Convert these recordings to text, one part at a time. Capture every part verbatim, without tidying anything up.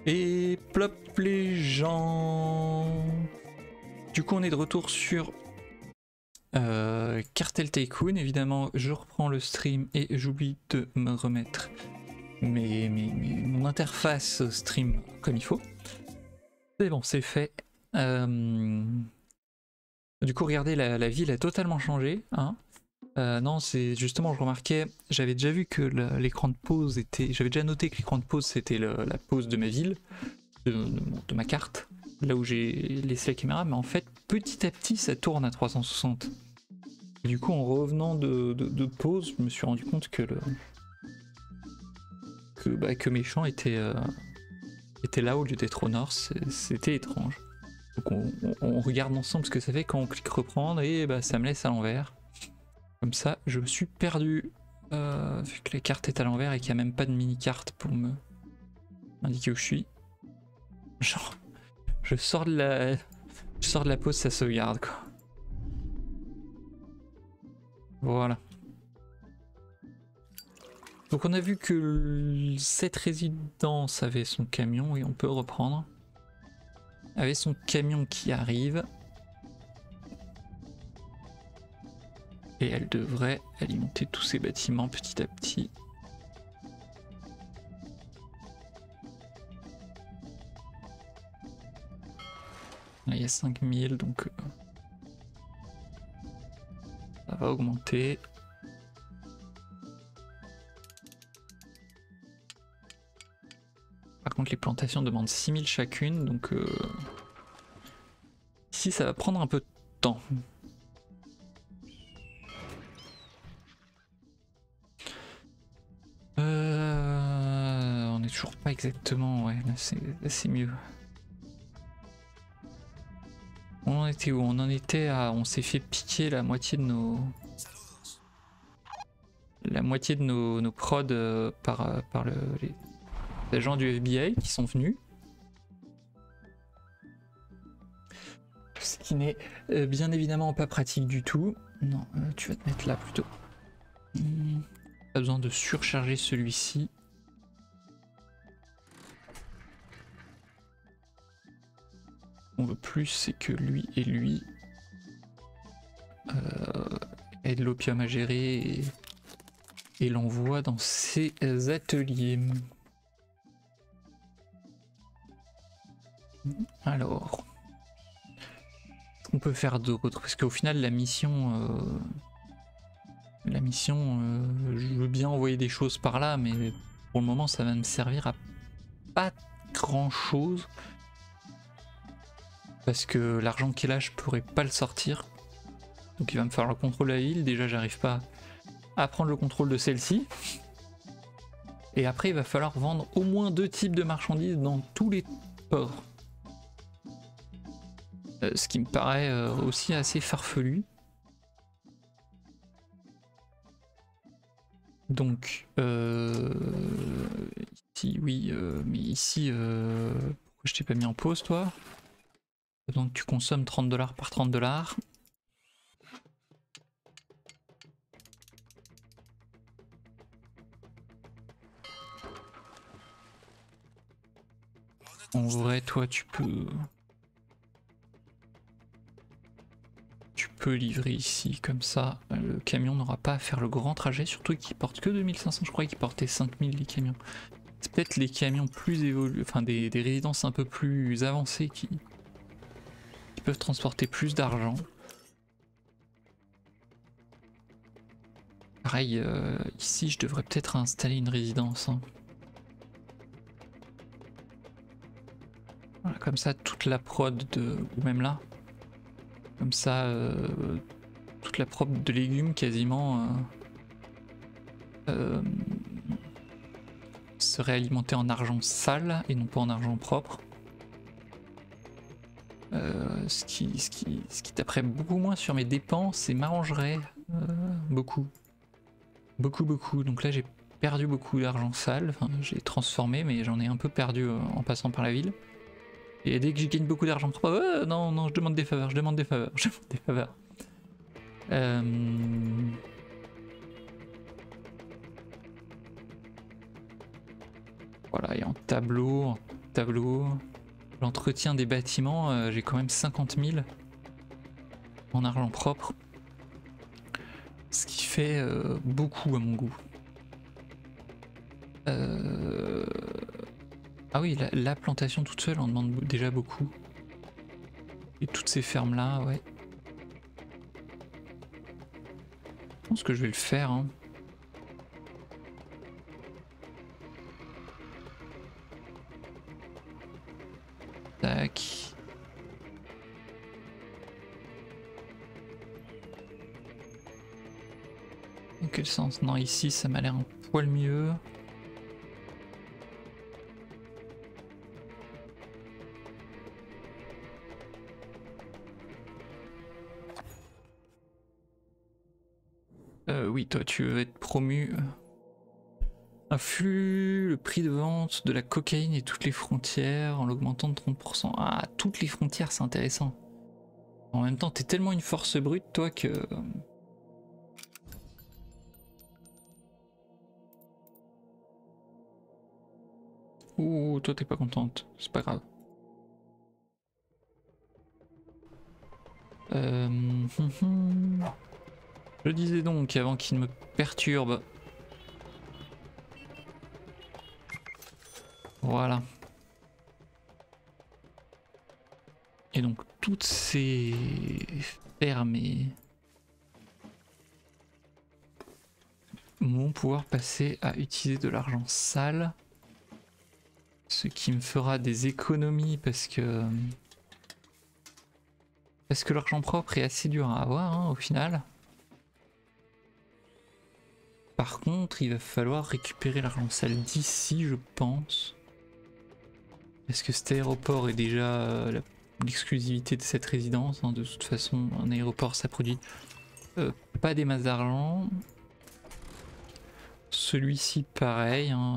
Et plop les gens. Du coup on est de retour sur euh, Cartel Tycoon. Évidemment je reprends le stream et j'oublie de me remettre mes, mes, mes, mon interface stream comme il faut. C'est bon, c'est fait. Euh... Du coup regardez, la, la ville a totalement changé. Hein. Euh, non, c'est justement, je remarquais, j'avais déjà vu que l'écran de pause était... J'avais déjà noté que l'écran de pause c'était la pause de ma ville, de, de, de ma carte, là où j'ai laissé la caméra, mais en fait petit à petit ça tourne à trois cent soixante. Et du coup en revenant de, de, de pause, je me suis rendu compte que le... que, bah, que mes champs étaient, euh, étaient là au lieu d'être au nord, c'était étrange. Donc on, on, on regarde ensemble ce que ça fait quand on clique reprendre et bah, ça me laisse à l'envers. Comme ça, je me suis perdu, euh, vu que la carte est à l'envers et qu'il n'y a même pas de mini-carte pour me indiquer où je suis. Genre, je sors de la, je sors de la pause, ça sauvegarde quoi. Voilà. Donc on a vu que cette résidence avait son camion et on peut reprendre. Avait son camion qui arrive. Et elle devrait alimenter tous ces bâtiments petit à petit. Là il y a cinq mille donc euh, ça va augmenter. Par contre les plantations demandent six mille chacune donc euh, ici ça va prendre un peu de temps. Euh, on est toujours pas exactement, ouais, là c'est mieux. On en était où? On en était à... On s'est fait piquer la moitié de nos... La moitié de nos, nos prods euh, par, euh, par le, les agents du F B I qui sont venus. Ce qui n'est euh, bien évidemment pas pratique du tout. Non, euh, tu vas te mettre là plutôt. Hmm. Pas besoin de surcharger celui-ci. On veut plus, c'est que lui et lui euh, aient de l'opium à gérer et, et l'envoie dans ses ateliers. Alors, on peut faire d'autres parce qu'au final la mission, euh, la mission, euh, je veux bien envoyer des choses par là, mais pour le moment ça va me servir à pas grand chose. Parce que l'argent qui est là, je pourrais pas le sortir. Donc il va me falloir le contrôle de la ville. Déjà, j'arrive pas à prendre le contrôle de celle-ci. Et après, il va falloir vendre au moins deux types de marchandises dans tous les ports. Euh, ce qui me paraît euh, aussi assez farfelu. Donc, euh, ici, oui, euh, mais ici, euh, pourquoi je t'ai pas mis en pause, toi? Donc tu consommes trente dollars par trente dollars. En vrai, toi, tu peux... Tu peux livrer ici, comme ça. Le camion n'aura pas à faire le grand trajet, surtout qu'il porte que deux mille cinq cents. Je croyais qu'il portait cinq mille les camions. C'est peut-être les camions plus évolués, enfin des, des résidences un peu plus avancées qui... qui peuvent transporter plus d'argent. Pareil, euh, ici, je devrais peut-être installer une résidence. Hein. Voilà, comme ça, toute la prod de... ou même là. Comme ça, euh, toute la prod de légumes quasiment euh, euh, serait alimentée en argent sale et non pas en argent propre. Euh, ce qui, ce qui, ce qui taperait beaucoup moins sur mes dépenses et m'arrangerait euh, beaucoup. Beaucoup, beaucoup. Donc là, j'ai perdu beaucoup d'argent sale. Enfin, j'ai transformé, mais j'en ai un peu perdu euh, en passant par la ville. Et dès que j'ai gagné beaucoup d'argent propre, euh, non, non, je demande des faveurs, je demande des faveurs, je demande des faveurs. Euh... Voilà, et en tableau, tableau. L'entretien des bâtiments, euh, j'ai quand même cinquante mille en argent propre. Ce qui fait euh, beaucoup à mon goût. Euh... Ah oui, la, la plantation toute seule en demande déjà beaucoup. Et toutes ces fermes là, ouais. Je pense que je vais le faire. Hein. Tac. Dans quel sens? Non, ici ça m'a l'air un poil mieux. Euh, oui, toi tu veux être promu. Influe le prix de vente de la cocaïne et toutes les frontières en l'augmentant de trente pour cent. Ah, toutes les frontières, c'est intéressant. En même temps, t'es tellement une force brute, toi, que... Ouh, toi t'es pas contente, c'est pas grave. Euh... Je disais donc, avant qu'il me perturbe... Voilà. Et donc toutes ces fermes vont pouvoir passer à utiliser de l'argent sale. Ce qui me fera des économies parce que... Parce que l'argent propre est assez dur à avoir hein, au final. Par contre, il va falloir récupérer l'argent sale d'ici, je pense. Parce que cet aéroport est déjà l'exclusivité de cette résidence. Hein. De toute façon, un aéroport, ça produit euh, pas des masses d'argent. Celui-ci, pareil. Hein.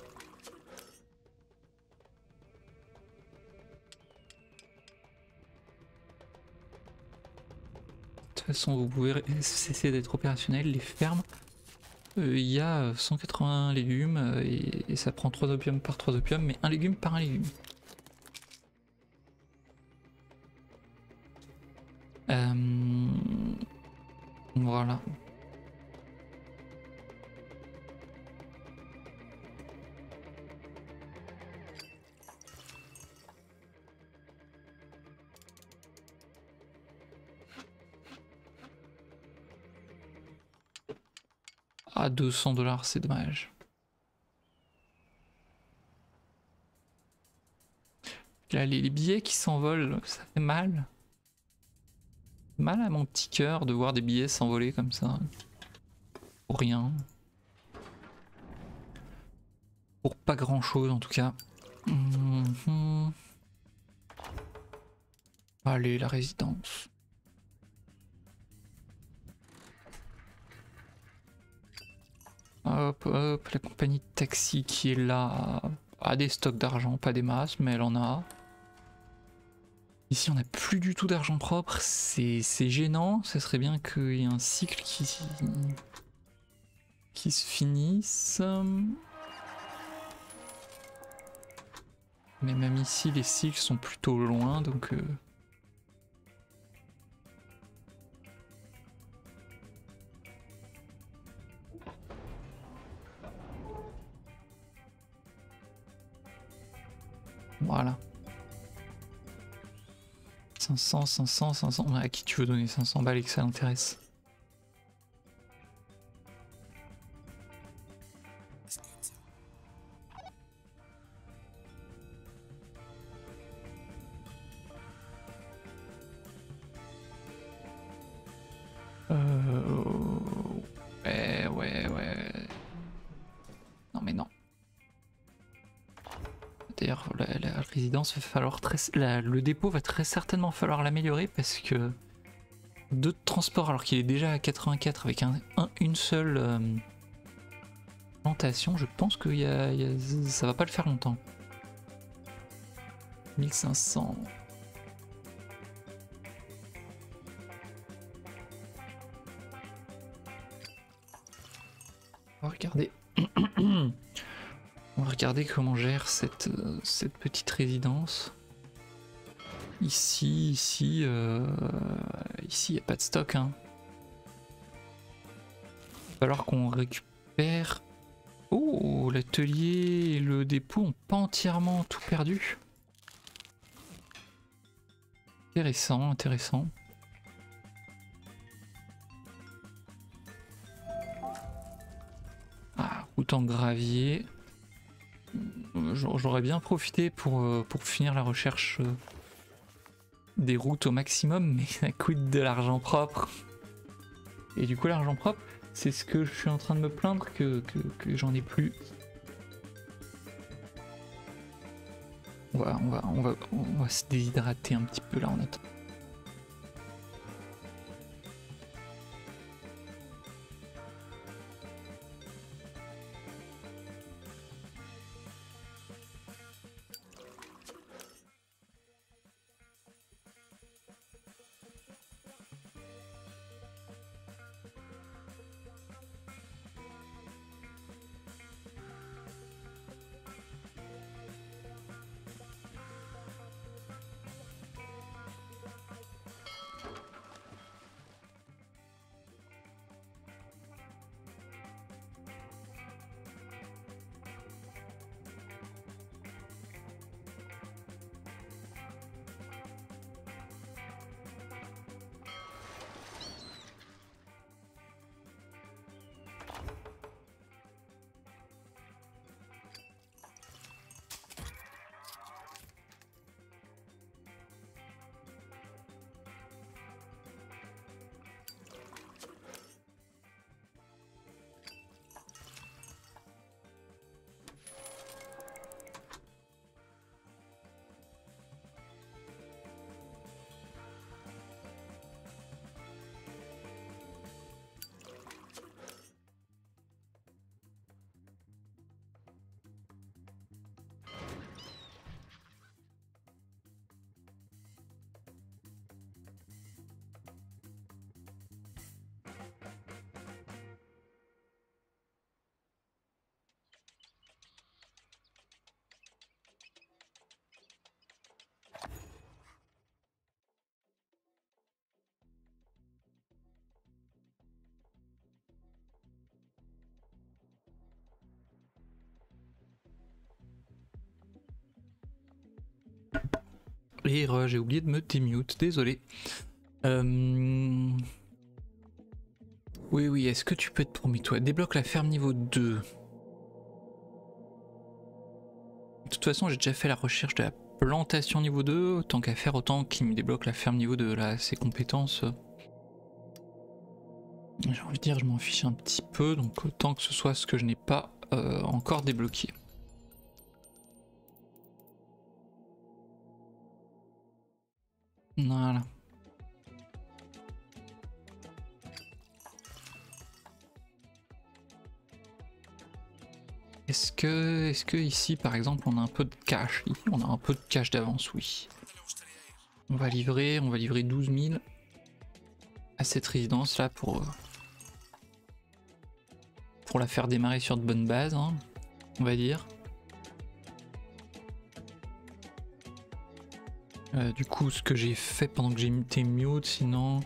De toute façon, vous pouvez cesser d'être opérationnel. Les fermes, il euh, y a cent quatre-vingts légumes euh, et, et ça prend trois opiums par trois opiums, mais un légume par un légume. Euh, voilà. À deux cents dollars, c'est dommage. Là, les, les billets qui s'envolent, ça fait mal. Mal à mon petit cœur de voir des billets s'envoler comme ça. Pour rien. Pour pas grand chose en tout cas. Mmh. Allez, la résidence. Hop, hop, la compagnie de taxi qui est là a des stocks d'argent, pas des masses, mais elle en a. Ici, on n'a plus du tout d'argent propre, c'est gênant. Ça serait bien qu'il y ait un cycle qui, qui se finisse. Mais même ici, les cycles sont plutôt loin, donc... Euh... Voilà. cinq cents, cinq cents, cinq cents... À qui tu veux donner cinq cents balles et que ça l'intéresse? Euh... Ouais, ouais, ouais... Non mais non. D'ailleurs, la, la résidence va falloir très... La, le dépôt va très certainement falloir l'améliorer parce que deux de transport alors qu'il est déjà à quatre-vingt-quatre avec un, un, une seule euh, plantation, je pense que y a, y a, ça va pas le faire longtemps. mille cinq cents. On va regarder. On va regarder comment gère cette, euh, cette petite résidence. Ici, ici, euh, ici, il n'y a pas de stock. Hein. Il va falloir qu'on récupère... Oh, l'atelier et le dépôt ont pas entièrement tout perdu. Intéressant, intéressant. Ah, route en gravier. J'aurais bien profité pour, pour finir la recherche des routes au maximum, mais ça coûte de l'argent propre. Et du coup, l'argent propre, c'est ce que je suis en train de me plaindre que, que, que j'en ai plus. On va, on, va, on, va, on va se déshydrater un petit peu là en attendant. Et euh, j'ai oublié de me démute, désolé. Euh... Oui, oui, est-ce que tu peux être promis, toi? Débloque la ferme niveau deux. De toute façon, j'ai déjà fait la recherche de la plantation niveau deux. Tant qu'à faire, autant qu'il me débloque la ferme niveau deux. Là, ses compétences... J'ai envie de dire, je m'en fiche un petit peu. Donc autant que ce soit ce que je n'ai pas euh, encore débloqué. Voilà. Est-ce que, est-ce que ici par exemple on a un peu de cash? Ici on a un peu de cash d'avance, oui. On va livrer, on va livrer douze mille à cette résidence là pour, pour la faire démarrer sur de bonnes bases, hein, on va dire. Euh, du coup, ce que j'ai fait pendant que j'ai été mute, sinon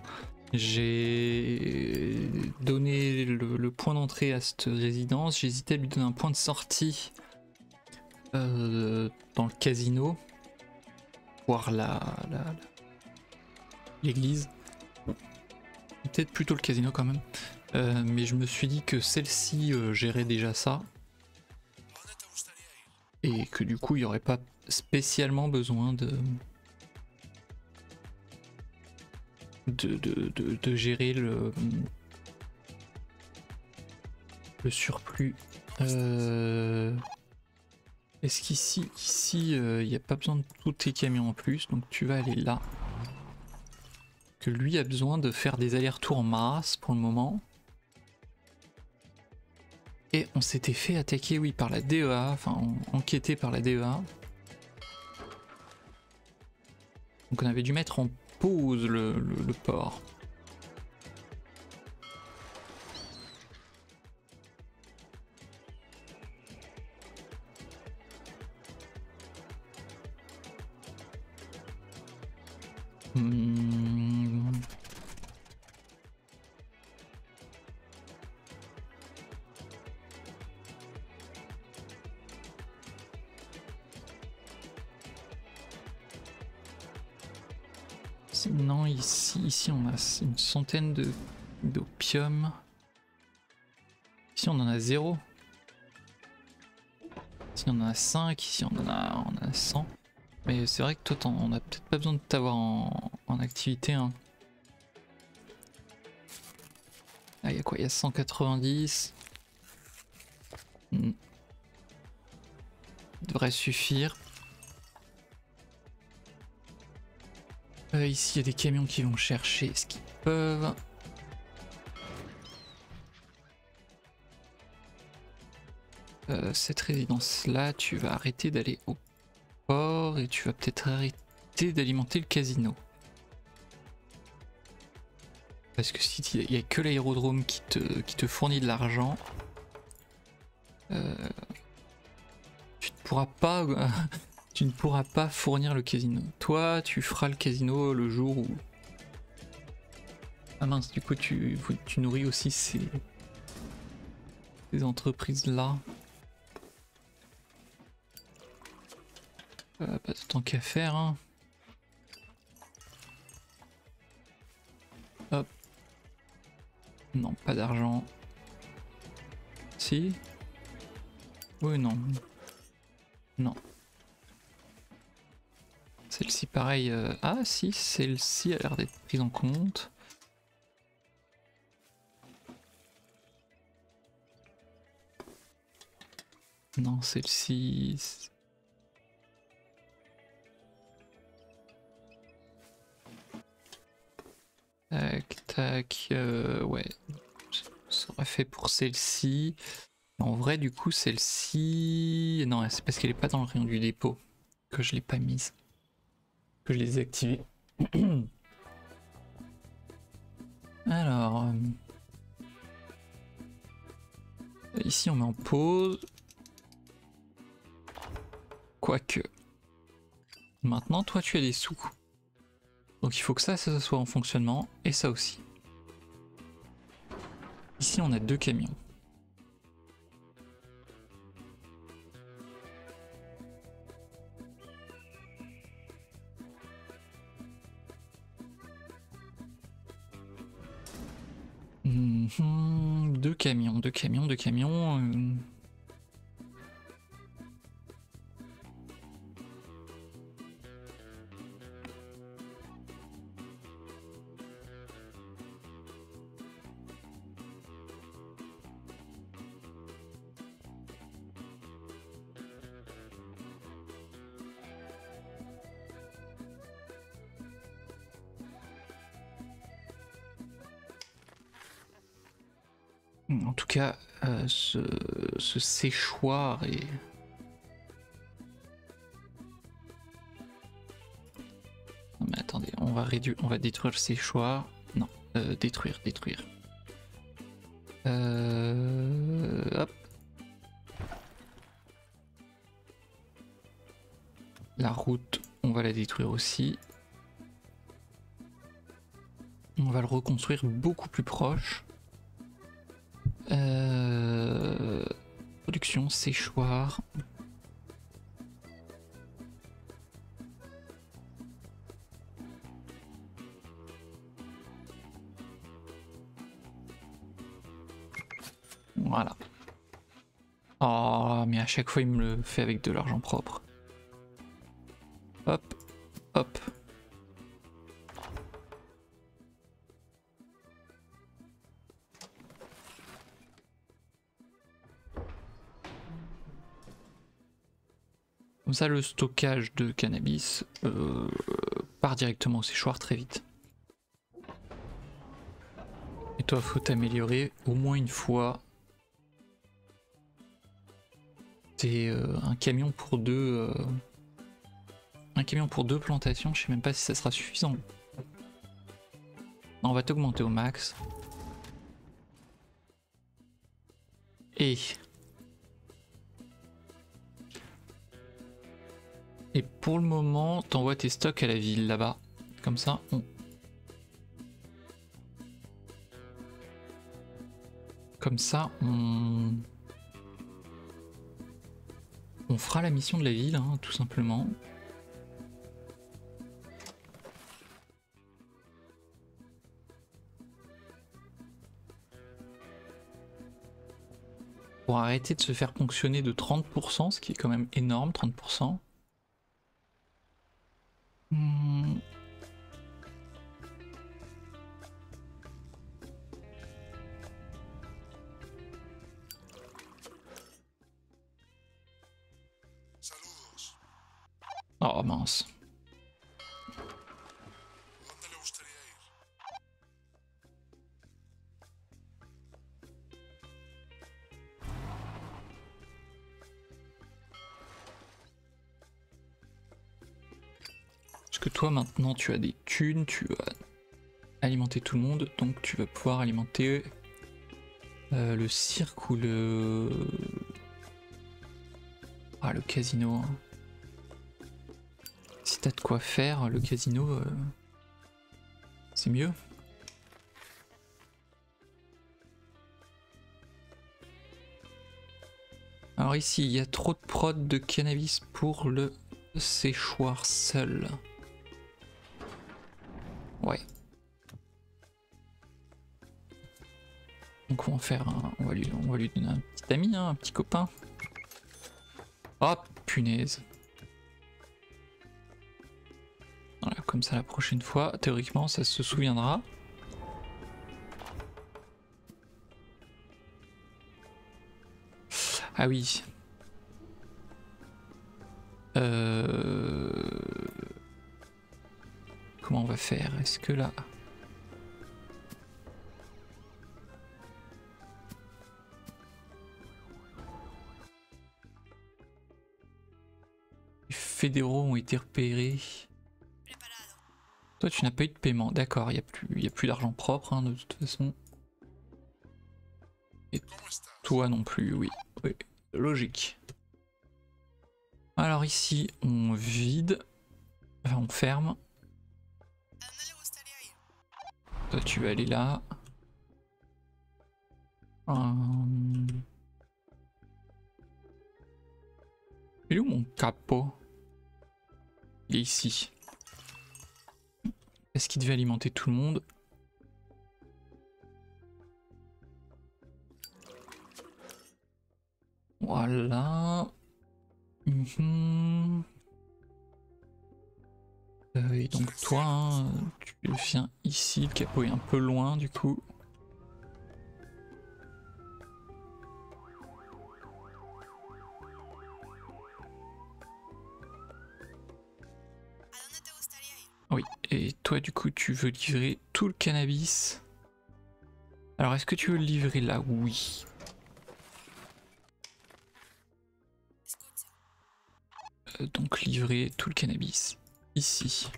j'ai donné le, le point d'entrée à cette résidence. J'hésitais à lui donner un point de sortie euh, dans le casino, voire la, la, la l'église. Peut-être plutôt le casino quand même. Euh, mais je me suis dit que celle-ci euh, gérait déjà ça. Et que du coup, il n'y aurait pas spécialement besoin de... De, de, de, de gérer le, le surplus. Euh, Est-ce qu'ici, ici, il euh, n'y a pas besoin de tous tes camions en plus, donc tu vas aller là. Que lui a besoin de faire des allers-retours en masse pour le moment. Et on s'était fait attaquer, oui, par la D E A, enfin enquêter par la D E A. Donc on avait dû mettre en pause le, le, le port. Hmm. Non, ici, ici on a une centaine de d'opium. Ici on en a zéro. Ici on en a cinq, ici on en a, on en a cent. Mais c'est vrai que toi on a peut-être pas besoin de t'avoir en, en activité. Hein. Ah, il y a quoi? Il y a cent quatre-vingt-dix. Hmm. Devrait suffire. Euh, ici il y a des camions qui vont chercher ce qu'ils peuvent. Euh, cette résidence là, tu vas arrêter d'aller au port et tu vas peut-être arrêter d'alimenter le casino. Parce que si il n'y a que l'aérodrome qui te, qui te fournit de l'argent, euh, tu ne pourras pas tu ne pourras pas fournir le casino. Toi tu feras le casino le jour où... Ah mince, du coup tu, tu nourris aussi ces, ces entreprises là. Euh, pas de temps qu'à faire hein. Hop. Non, pas d'argent. Si. Oui, non. Non. Celle-ci, pareil. Euh... Ah, si, celle-ci a l'air d'être prise en compte. Non, celle-ci... Tac, tac, euh, ouais. Ça aurait fait pour celle-ci. En vrai, du coup, celle-ci... Non, c'est parce qu'elle est pas dans le rayon du dépôt que je l'ai pas mise. Que je les ai activées. Alors... Euh... Ici, on met en pause. Quoique. Maintenant, toi, tu as des sous. Donc il faut que ça, ça soit en fonctionnement, et ça aussi. Ici, on a deux camions. Mmh, deux camions, deux camions, deux camions. Euh... En tout cas, euh, ce, ce séchoir est... Non mais attendez, on va réduire, on va détruire le séchoir. Non, euh, détruire, détruire. Euh... Hop. La route, on va la détruire aussi. On va le reconstruire beaucoup plus proche. Euh... Production, séchoir. Voilà. Oh, mais à chaque fois il me le fait avec de l'argent propre. Hop, hop. Comme ça, le stockage de cannabis euh, part directement au séchoir très vite. Et toi, faut t'améliorer au moins une fois. T'es euh, un camion pour deux... Euh, un camion pour deux plantations, je sais même pas si ça sera suffisant. Non, on va t'augmenter au max. Et... Et pour le moment, t'envoies tes stocks à la ville là-bas. comme ça, on... Comme ça, on... On fera la mission de la ville, hein, tout simplement. Pour arrêter de se faire ponctionner de trente pour cent, ce qui est quand même énorme, trente pour cent. Hmm. Oh mince. Parce que toi maintenant tu as des thunes, tu vas alimenter tout le monde, donc tu vas pouvoir alimenter euh, le cirque ou le... Ah, le casino. Hein. Si t'as de quoi faire, le casino, euh, c'est mieux. Alors ici, il y a trop de prod de cannabis pour le séchoir seul. Ouais. Donc on va en faire un... On va lui, on va lui donner un petit ami, hein, un petit copain. Oh punaise. Voilà, comme ça la prochaine fois, théoriquement ça se souviendra. Ah oui. Euh... Comment on va faire? Est-ce que là... Les fédéraux ont été repérés. Toi tu n'as pas eu de paiement, d'accord, il n'y a plus, il y a plus d'argent propre hein, de toute façon. Et toi non plus, oui, oui, logique. Alors ici on vide, enfin on ferme. Toi tu vas aller là. Hum... Il est où mon capot? Il est ici. Est-ce qu'il devait alimenter tout le monde? Voilà. Mmh. Euh, et donc toi, hein, tu viens ici, le capot est un peu loin du coup. Oui, et toi du coup tu veux livrer tout le cannabis. Alors est-ce que tu veux le livrer là? Oui. Euh, donc livrer tout le cannabis ici.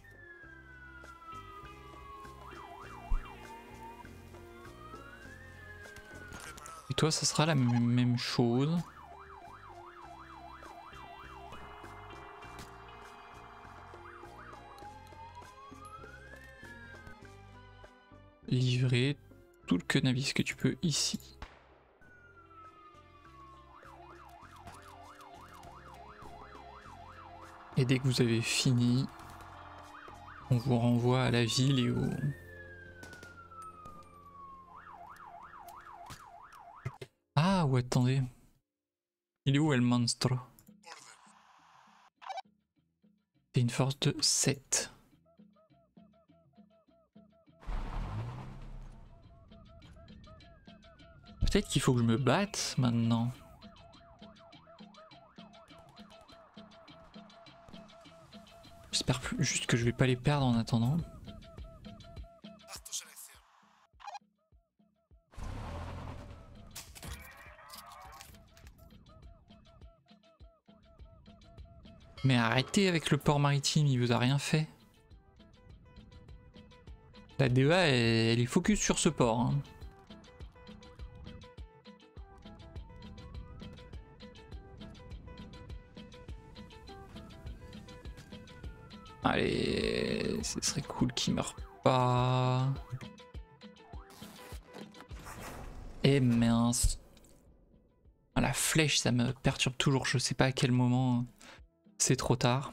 Et toi ça sera la même chose. Livrer tout le cannabis que tu peux ici. Et dès que vous avez fini, on vous renvoie à la ville et au... Ah ou attendez. Il est où El Monstro? C'est une force de sept. Peut-être qu'il faut que je me batte maintenant. J'espère juste que je vais pas les perdre en attendant. Mais arrêtez avec le port maritime, il vous a rien fait. La D E A elle, elle est focus sur ce port. Hein. Allez, ce serait cool qu'il meure pas. Et mince. La flèche, ça me perturbe toujours. Je sais pas à quel moment c'est trop tard.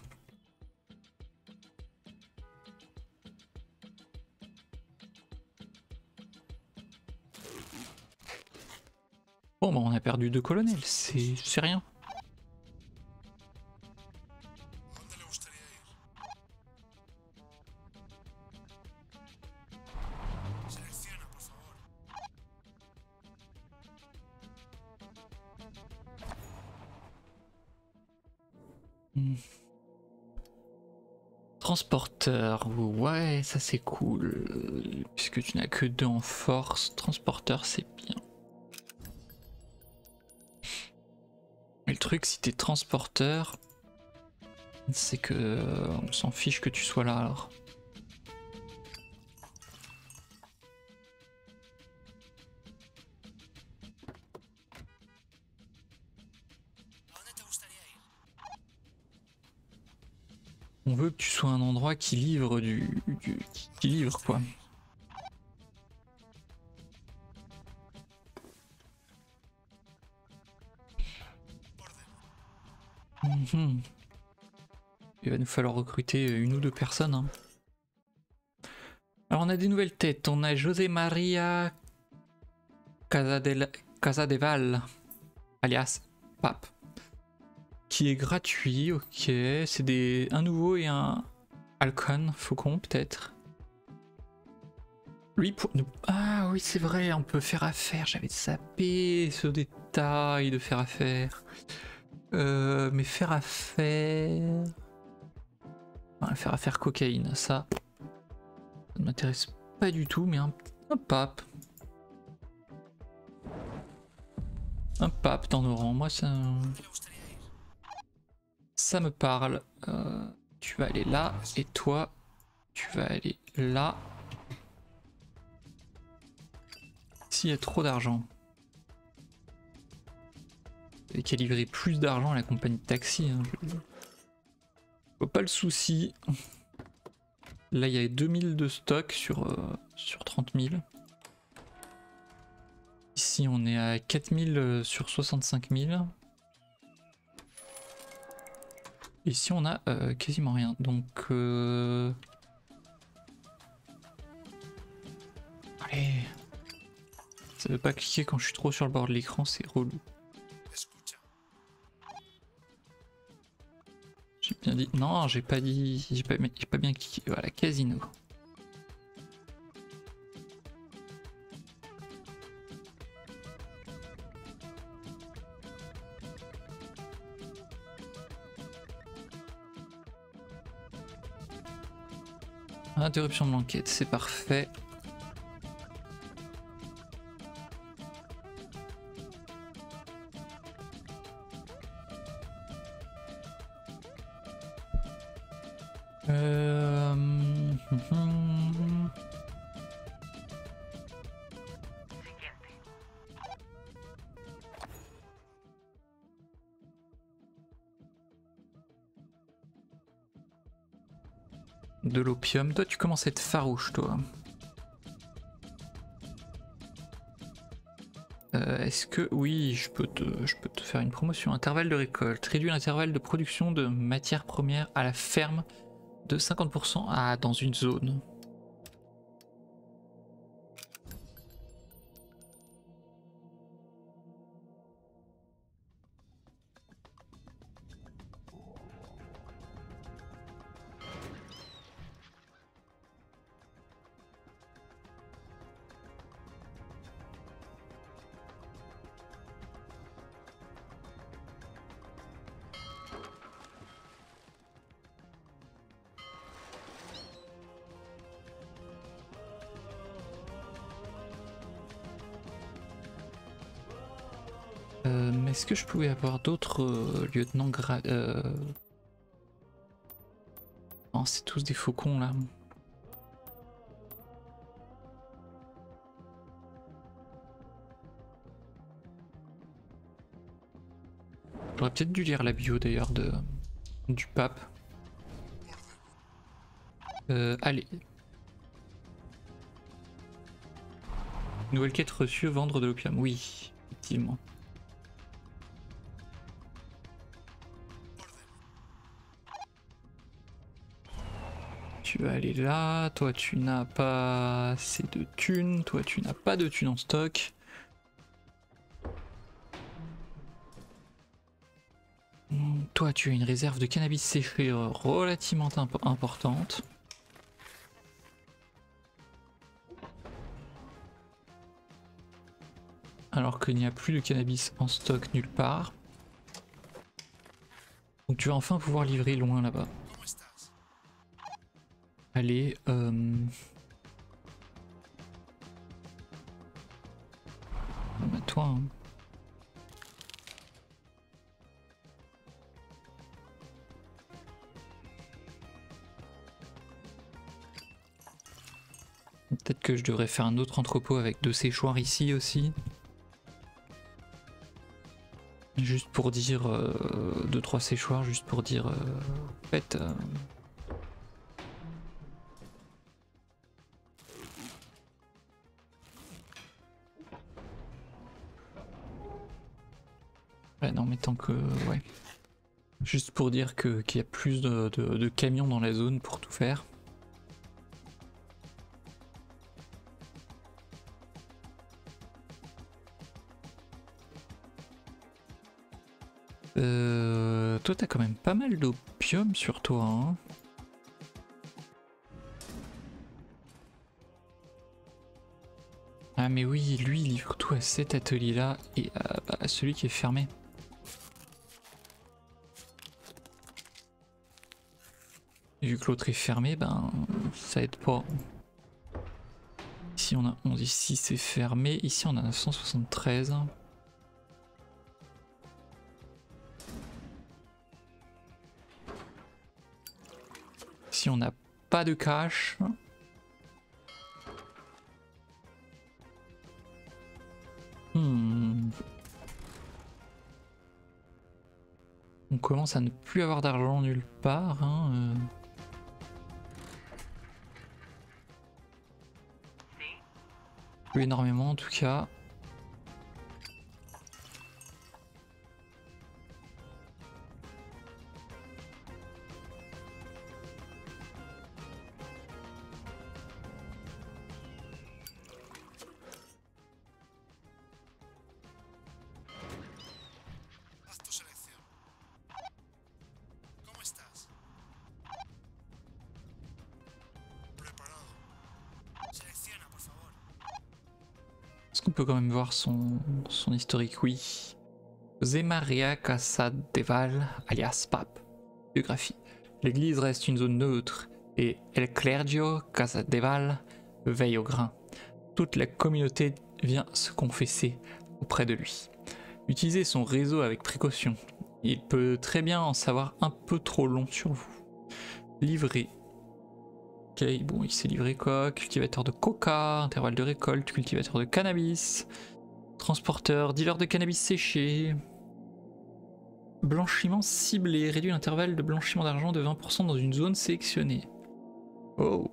Bon, bah on a perdu deux colonels, c'est rien. Hmm. Transporteur, ouais, ça c'est cool. Puisque tu n'as que deux en force, transporteur c'est bien. Mais le truc, si t'es transporteur, c'est que euh, on s'en fiche que tu sois là alors. On veut que tu sois un endroit qui livre du, du qui livre quoi. Mmh. Il va nous falloir recruter une ou deux personnes. Hein. Alors on a des nouvelles têtes. On a José Maria Casadel... Casadeval, alias Pape, qui est gratuit. Ok, c'est des un nouveau et un Halcon Faucon peut-être. Lui pour... Ah oui c'est vrai, on peut faire affaire. J'avais zappé ce détail de faire affaire. Euh, mais faire affaire... Ah, faire affaire cocaïne, ça, ça ne m'intéresse pas du tout, mais un, un pape. Un pape dans nos rangs, moi ça... Ça me parle. Euh, tu vas aller là, et toi, tu vas aller là. S'il y a trop d'argent. Et qu'à livrer plus d'argent à la compagnie de taxi. Hein, je... Faut pas le souci. Là il y a deux mille de stock sur, euh, sur trente mille. Ici on est à quatre mille sur soixante-cinq mille. Ici on a euh, quasiment rien. Donc... Euh... Allez. Ça veut pas cliquer quand je suis trop sur le bord de l'écran, c'est relou. J'ai bien dit... Non, j'ai pas dit... J'ai pas... pas bien cliqué. Voilà, casino. Interruption de l'enquête, c'est parfait. Euh... De l'opium. Toi, tu commences à être farouche, toi. Euh, Est-ce que... Oui, je peux, te, je peux te faire une promotion. Intervalle de récolte. Réduit l'intervalle de production de matières premières à la ferme de cinquante pour cent à, dans une zone. Euh, Est-ce que je pouvais avoir d'autres euh, lieutenants gra... Euh... Non, c'est tous des faucons là. J'aurais peut-être dû lire la bio d'ailleurs de du pape. Euh, allez. Nouvelle quête reçue, vendre de l'opium. Oui, effectivement. Tu vas aller là, toi tu n'as pas assez de thunes, toi tu n'as pas de thunes en stock. Toi tu as une réserve de cannabis séché relativement imp importante. Alors qu'il n'y a plus de cannabis en stock nulle part. Donc tu vas enfin pouvoir livrer loin là-bas. Allez, euh... bah, toi, hein. Peut-être que je devrais faire un autre entrepôt avec deux séchoirs ici aussi. Juste pour dire... Euh, deux trois séchoirs, juste pour dire... Euh, en fait... Euh, ouais non mais tant que... Ouais. Juste pour dire que qu'il y a plus de, de, de camions dans la zone pour tout faire. Euh, toi t'as quand même pas mal d'opium sur toi, hein. Ah mais oui, lui il livre tout à cet atelier là et à, bah, à celui qui est fermé. Et vu que l'autre est fermé, ben ça aide pas. Ici on a onze, ici c'est fermé, ici on a neuf cent soixante-treize. Ici on n'a pas de cash. Hmm. On commence à ne plus avoir d'argent nulle part. Hein, euh. Plus énormément en tout cas. Est-ce qu'on peut quand même voir son, son historique? Oui. José María Casadeval, alias Pape. Biographie. L'église reste une zone neutre et El Clergio Casadeval veille au grain. Toute la communauté vient se confesser auprès de lui. Utilisez son réseau avec précaution. Il peut très bien en savoir un peu trop long sur vous. Livré. Ok, bon, il s'est livré quoi? Cultivateur de coca, intervalle de récolte, cultivateur de cannabis, transporteur, dealer de cannabis séché, blanchiment ciblé, réduit l'intervalle de blanchiment d'argent de vingt pour cent dans une zone sélectionnée. Oh.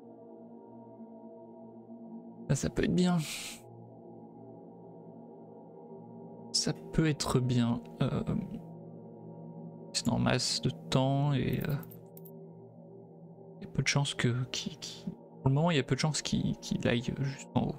Ça, ça peut être bien. Ça peut être bien. Euh, c'est en masse de temps et... Euh, il y a peu de chances que... Qui, qui... Pour le moment, il y a peu de chances qu'il qu'il aille juste en haut.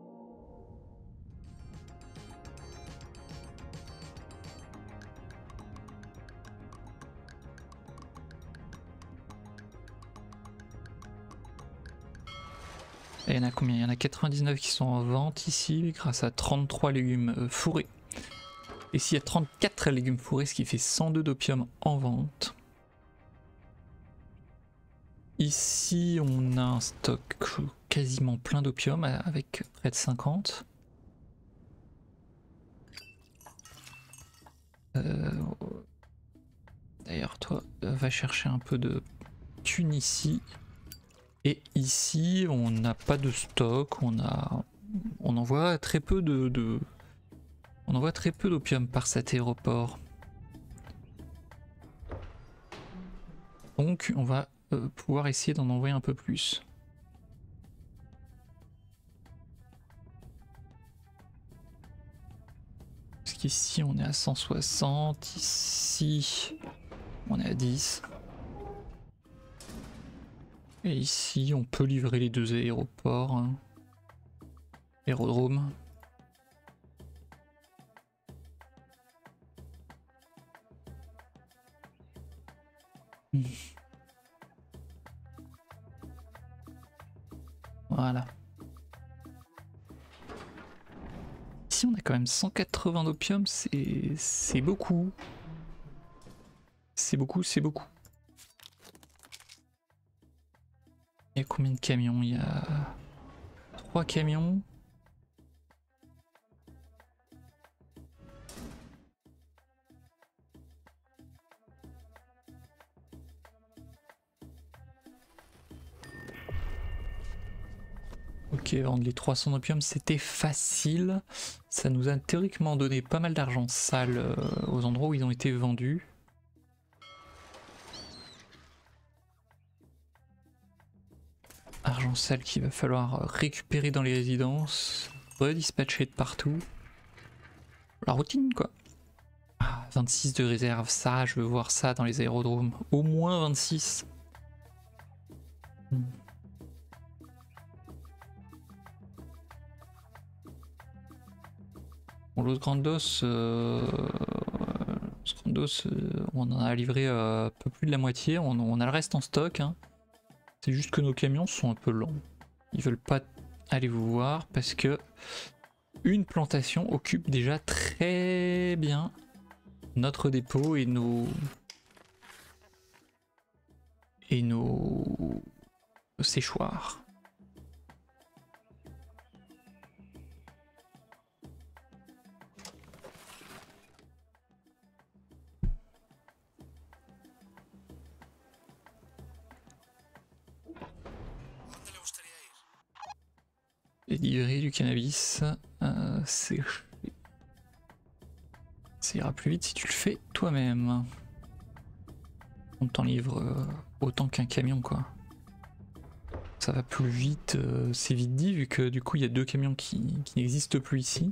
Et il y en a combien? Il y en a quatre-vingt-dix-neuf qui sont en vente ici grâce à trente-trois légumes euh, fourrés. Et s'il y a trente-quatre légumes fourrés, ce qui fait cent deux d'opium en vente. Ici, on a un stock quasiment plein d'opium avec près de cinquante. Euh... D'ailleurs, toi, va chercher un peu de thunes ici. Et ici, on n'a pas de stock, on a, on envoie très peu de, de... on envoie très peu d'opium par cet aéroport. Donc, on va euh, pouvoir essayer d'en envoyer un peu plus. Parce qu'ici on est à cent soixante, ici on est à dix. Et ici on peut livrer les deux aéroports, hein. Aérodrome. Hmm. Voilà. Ici on a quand même cent quatre-vingts d'opium, c'est c'est beaucoup. C'est beaucoup, c'est beaucoup. Il y a combien de camions? Il y a trois camions. Ok, vendre les trois cents d'opium, c'était facile. Ça nous a théoriquement donné pas mal d'argent sale euh, aux endroits où ils ont été vendus. Argent sale qu'il va falloir récupérer dans les résidences, redispatcher de partout. La routine quoi. Ah, vingt-six de réserve, ça je veux voir ça dans les aérodromes. Au moins vingt-six. Hmm. Bon, Los Grandos, euh... Los Grandos euh, on en a livré euh, un peu plus de la moitié, on, on a le reste en stock. Hein. C'est juste que nos camions sont un peu lents. Ils veulent pas aller vous voir parce que une plantation occupe déjà très bien notre dépôt et nos et nos, nos séchoirs. Et livrer du cannabis, euh, c'est... ça ira plus vite si tu le fais toi-même. On t'en livre euh, autant qu'un camion quoi. Ça va plus vite, euh, c'est vite dit vu que du coup il y a deux camions qui, qui n'existent plus ici.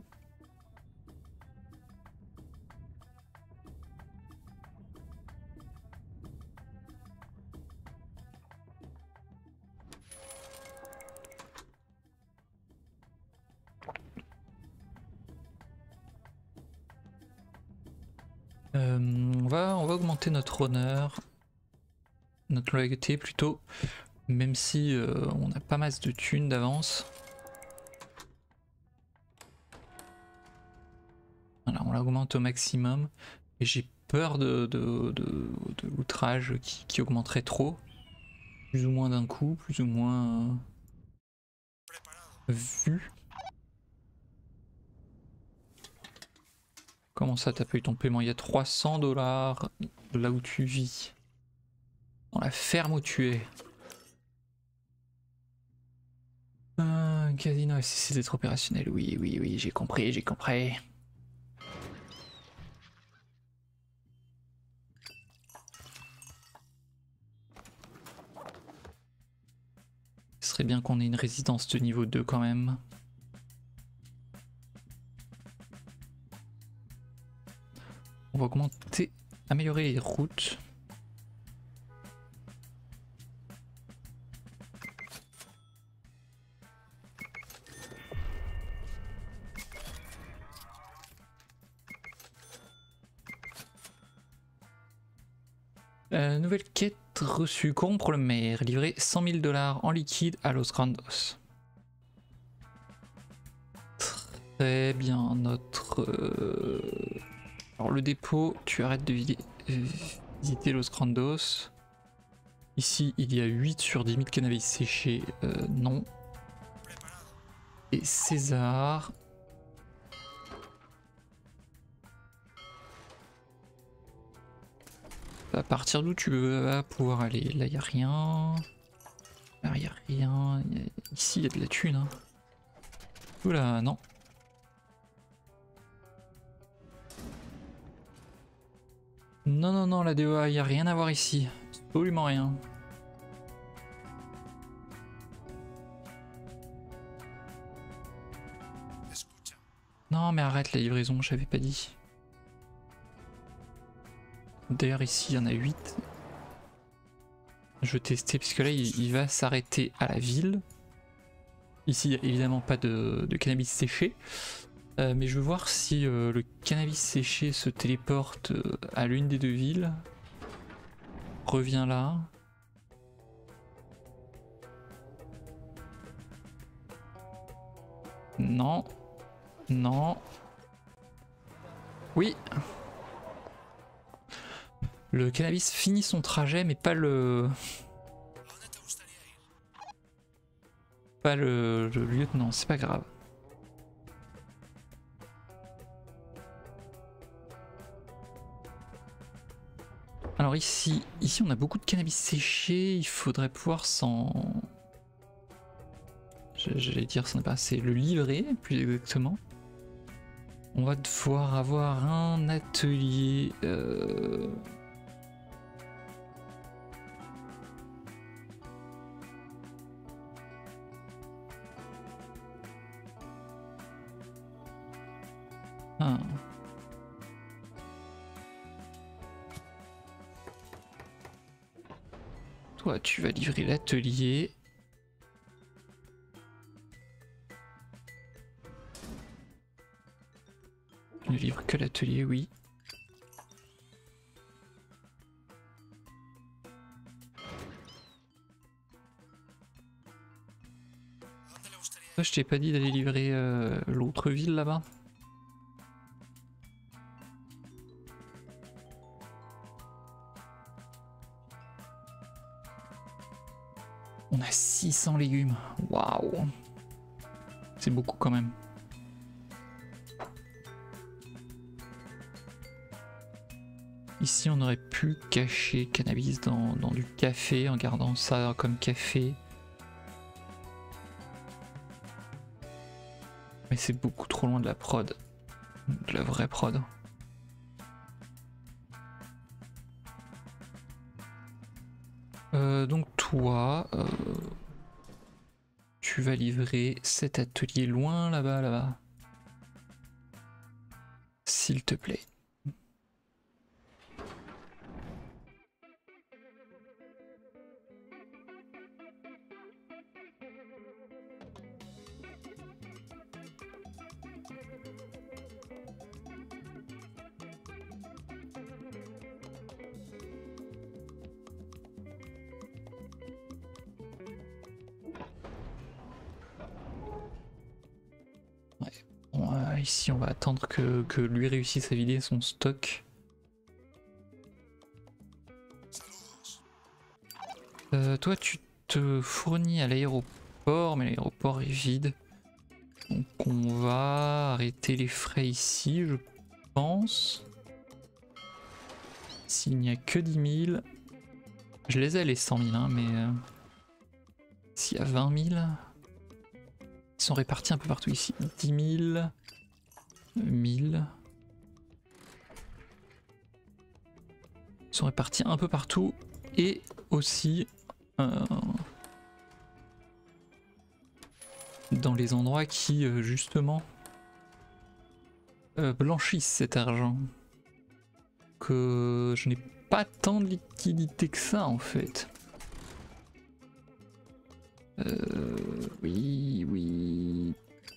Euh, on, va, on va augmenter notre honneur, notre loyauté plutôt, même si euh, on a pas masse de thunes d'avance. Voilà, on l'augmente au maximum et j'ai peur de, de, de, de l'outrage qui, qui augmenterait trop, plus ou moins d'un coup, plus ou moins euh, vu. Comment ça t'as pas eu ton paiement? Il y a trois cents dollars là où tu vis. Dans la ferme où tu es. Euh, casino a cessé d'être opérationnel. Oui, oui, oui, j'ai compris, j'ai compris. Ce serait bien qu'on ait une résidence de niveau deux quand même. On va augmenter, améliorer les routes. Euh, nouvelle quête reçue, corrompre le maire, livrer cent mille dollars en liquide à Los Grandos. Très bien, notre... Euh... Alors le dépôt, tu arrêtes de visiter Los Grandos. Ici, il y a huit sur dix mille cannabis séchés, euh, non. Et César... À partir d'où tu vas pouvoir aller? Là, il n'y a rien. Là, il n'y a rien. Y a... Ici, il y a de la thune. Hein. Oula, non. Non, non, non, la D E A, il n'y a rien à voir ici. Absolument rien. Non mais arrête la livraison, j'avais pas dit. D'ailleurs ici il y en a huit. Je vais tester puisque là il, il va s'arrêter à la ville. Ici il n'y a évidemment pas de, de cannabis séché. Euh, mais je veux voir si euh, le cannabis séché se téléporte euh, à l'une des deux villes. Reviens là. Non. Non. Oui. Le cannabis finit son trajet mais pas le... Pas le, le lieutenant, c'est pas grave. Alors ici, ici on a beaucoup de cannabis séché, il faudrait pouvoir s'en... J'allais dire, ce n'est pas assez, le livrer plus exactement. On va devoir avoir un atelier... Euh... Ah. Toi, tu vas livrer l'atelier. Tu ne livres que l'atelier, oui. Toi, je t'ai pas dit d'aller livrer euh, l'autre ville là-bas? On a six cents légumes. Waouh! C'est beaucoup quand même. Ici, on aurait pu cacher cannabis dans, dans du café en gardant ça comme café. Mais c'est beaucoup trop loin de la prod. De la vraie prod. Euh, donc toi, euh, tu vas livrer cet atelier loin là-bas, là-bas. S'il te plaît. Ici on va attendre que, que lui réussisse à vider son stock. Euh, toi tu te fournis à l'aéroport, mais l'aéroport est vide. Donc on va arrêter les frais ici, je pense. S'il n'y a que dix mille. Je les ai les cent mille, hein, mais... Euh, s'il y a vingt mille... Ils sont répartis un peu partout ici. dix mille... mille. Ils sont répartis un peu partout et aussi euh, dans les endroits qui euh, justement euh, blanchissent cet argent. Que je n'ai pas tant de liquidité que ça en fait. Euh, oui, oui.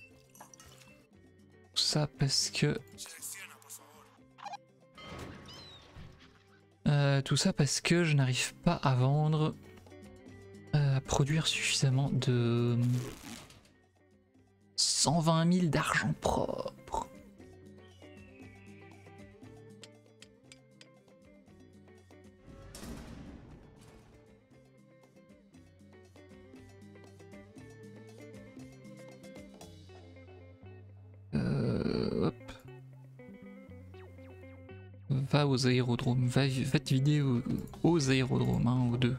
Ça parce que euh, tout ça parce que je n'arrive pas à vendre, euh, à produire suffisamment de cent vingt mille d'argent propre. Euh, hop. Va aux aérodromes, va, va te vider aux, aux aérodromes, hein, aux deux.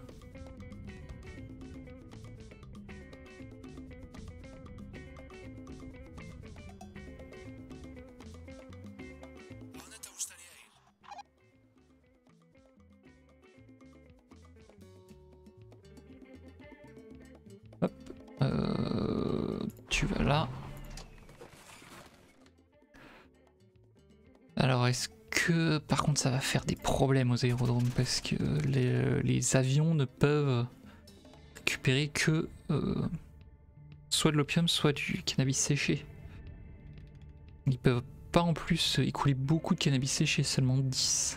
Hop, euh, tu vas là. est-ce que par contre ça va faire des problèmes aux aérodromes parce que les, les avions ne peuvent récupérer que euh, soit de l'opium, soit du cannabis séché. Ils peuvent pas en plus écouler beaucoup de cannabis séché, seulement dix.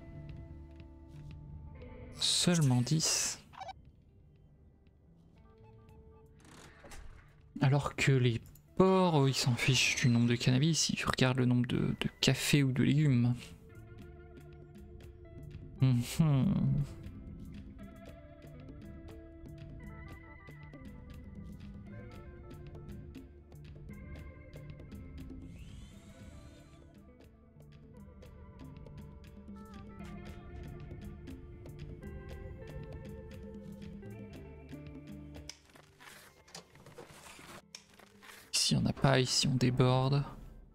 Seulement dix. Alors que les porcs, ils s'en fichent du nombre de cannabis, ils regardent le nombre de, de café ou de légumes. Mmh. Ici on n'a pas, ici on déborde.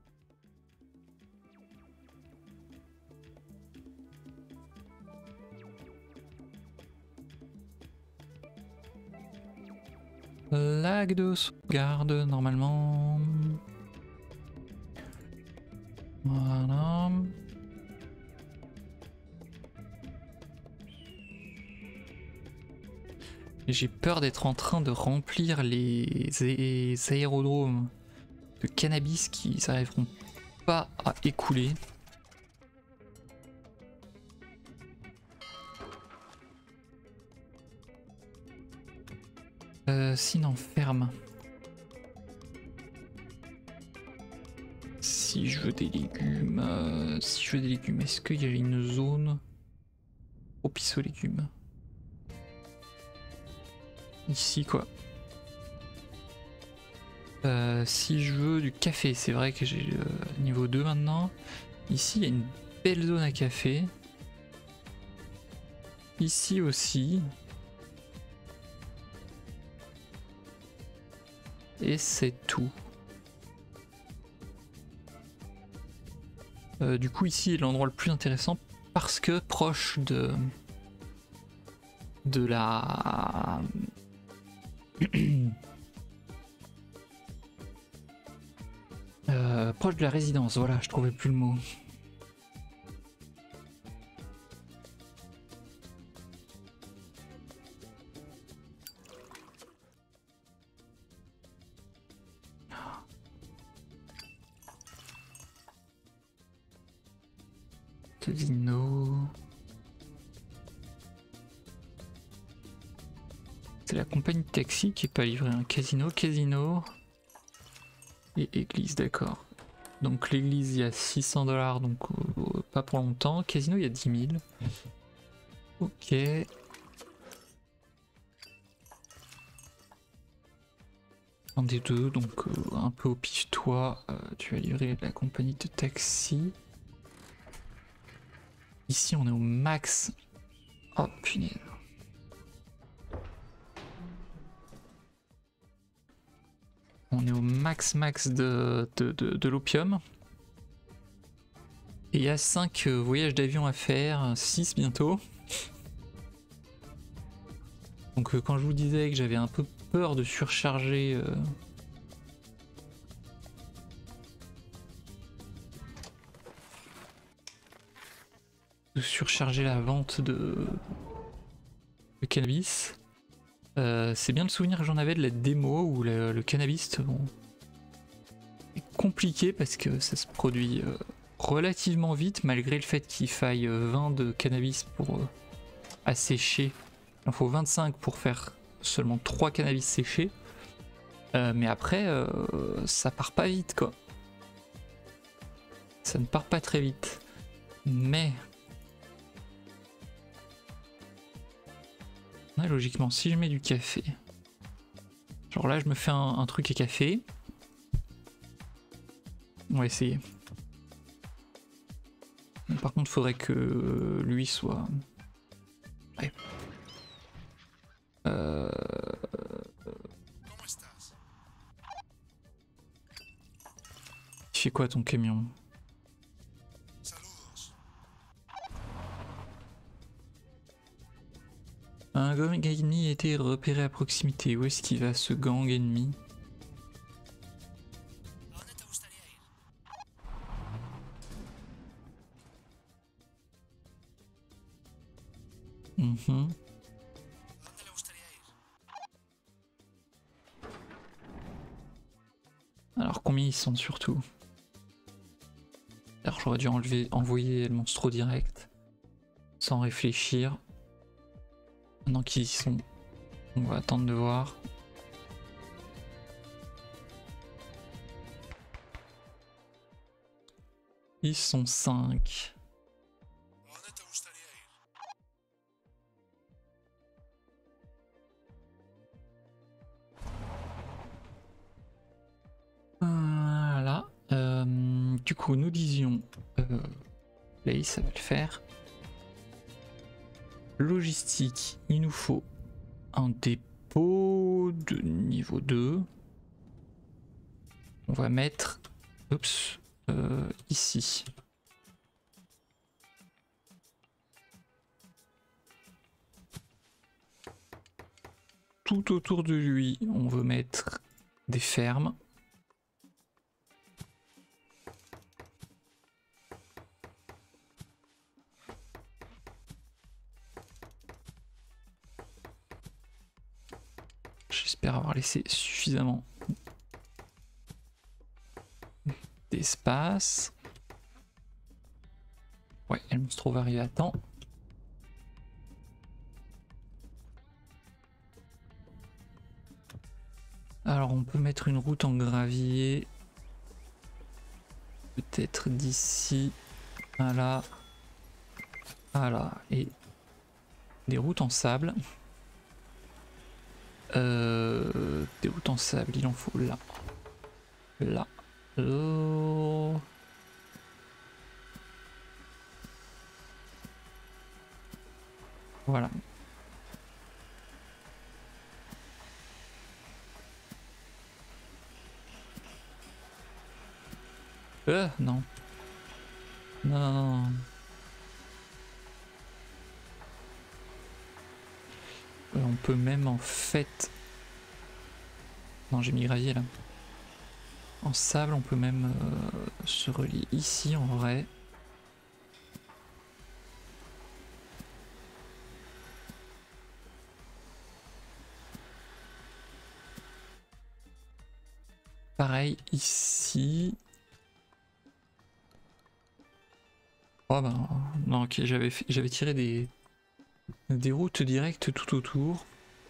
Lag de sauvegarde normalement. Voilà. J'ai peur d'être en train de remplir les, les aérodromes de cannabis qui n'arriveront pas à écouler. Euh, sinon ferme. Si je veux des légumes, euh, si je veux des légumes, est-ce qu'il y a une zone propice aux légumes? Ici quoi. Euh, si je veux du café, c'est vrai que j'ai euh, niveau deux maintenant. Ici il y a une belle zone à café. Ici aussi. Et c'est tout. Euh, du coup ici est l'endroit le plus intéressant parce que proche de de la euh, proche de la résidence, voilà, je trouvais plus le mot. Casino. C'est la compagnie de taxi qui est pas livré un casino. Casino. Et église, d'accord. Donc l'église il y a six cents dollars, donc euh, pas pour longtemps. Casino il y a dix mille. Ok. Un des deux, donc euh, un peu au pif toi, euh, tu as livré la compagnie de taxi. Ici on est au max. Oh punaise. On est au max max de, de, de, de l'opium. Et il y a cinq euh, voyages d'avion à faire, six bientôt. Donc euh, quand je vous disais que j'avais un peu peur de surcharger... Euh, de surcharger la vente de, de cannabis. Euh, c'est bien le souvenir que j'en avais de la démo où le, le cannabis bon, est compliqué parce que ça se produit euh, relativement vite malgré le fait qu'il faille vingt de cannabis pour euh, assécher. Il en faut vingt-cinq pour faire seulement trois cannabis séchés. Euh, mais après, euh, ça part pas vite quoi. Ça ne part pas très vite. Mais... Ouais, logiquement, si je mets du café... Genre là, je me fais un, un truc à café. On va essayer. Mais par contre, il faudrait que lui soit... Ouais. Euh... Il fait quoi ton camion? Un gang ennemi a été repéré à proximité. Où est-ce qu'il va ce gang ennemi? Mmh. Alors combien ils sont surtout? Alors j'aurais dû enlever, envoyer le monstro direct, sans réfléchir. Maintenant qu'ils y sont, on va attendre de voir. Ils sont cinq. Voilà. Euh, du coup, nous disions... Euh, là, ça va le faire. Logistique, il nous faut un dépôt de niveau deux. On va mettre... Oups. Euh, ici. Tout autour de lui, on veut mettre des fermes. J'espère avoir laissé suffisamment d'espace. Ouais, elle me trouve arriver à temps. Alors on peut mettre une route en gravier. Peut-être d'ici à là. À là. Et des routes en sable. Euh, des routes en sable, il en faut là. Là. Oh. Voilà. Euh, non. Non, non, non. Euh, on peut même en fait... Non, j'ai mis gravier là. En sable, on peut même euh, se relier ici en vrai. Pareil ici. Oh ben non, ok, j'avais j'avais tiré des des routes directes tout autour.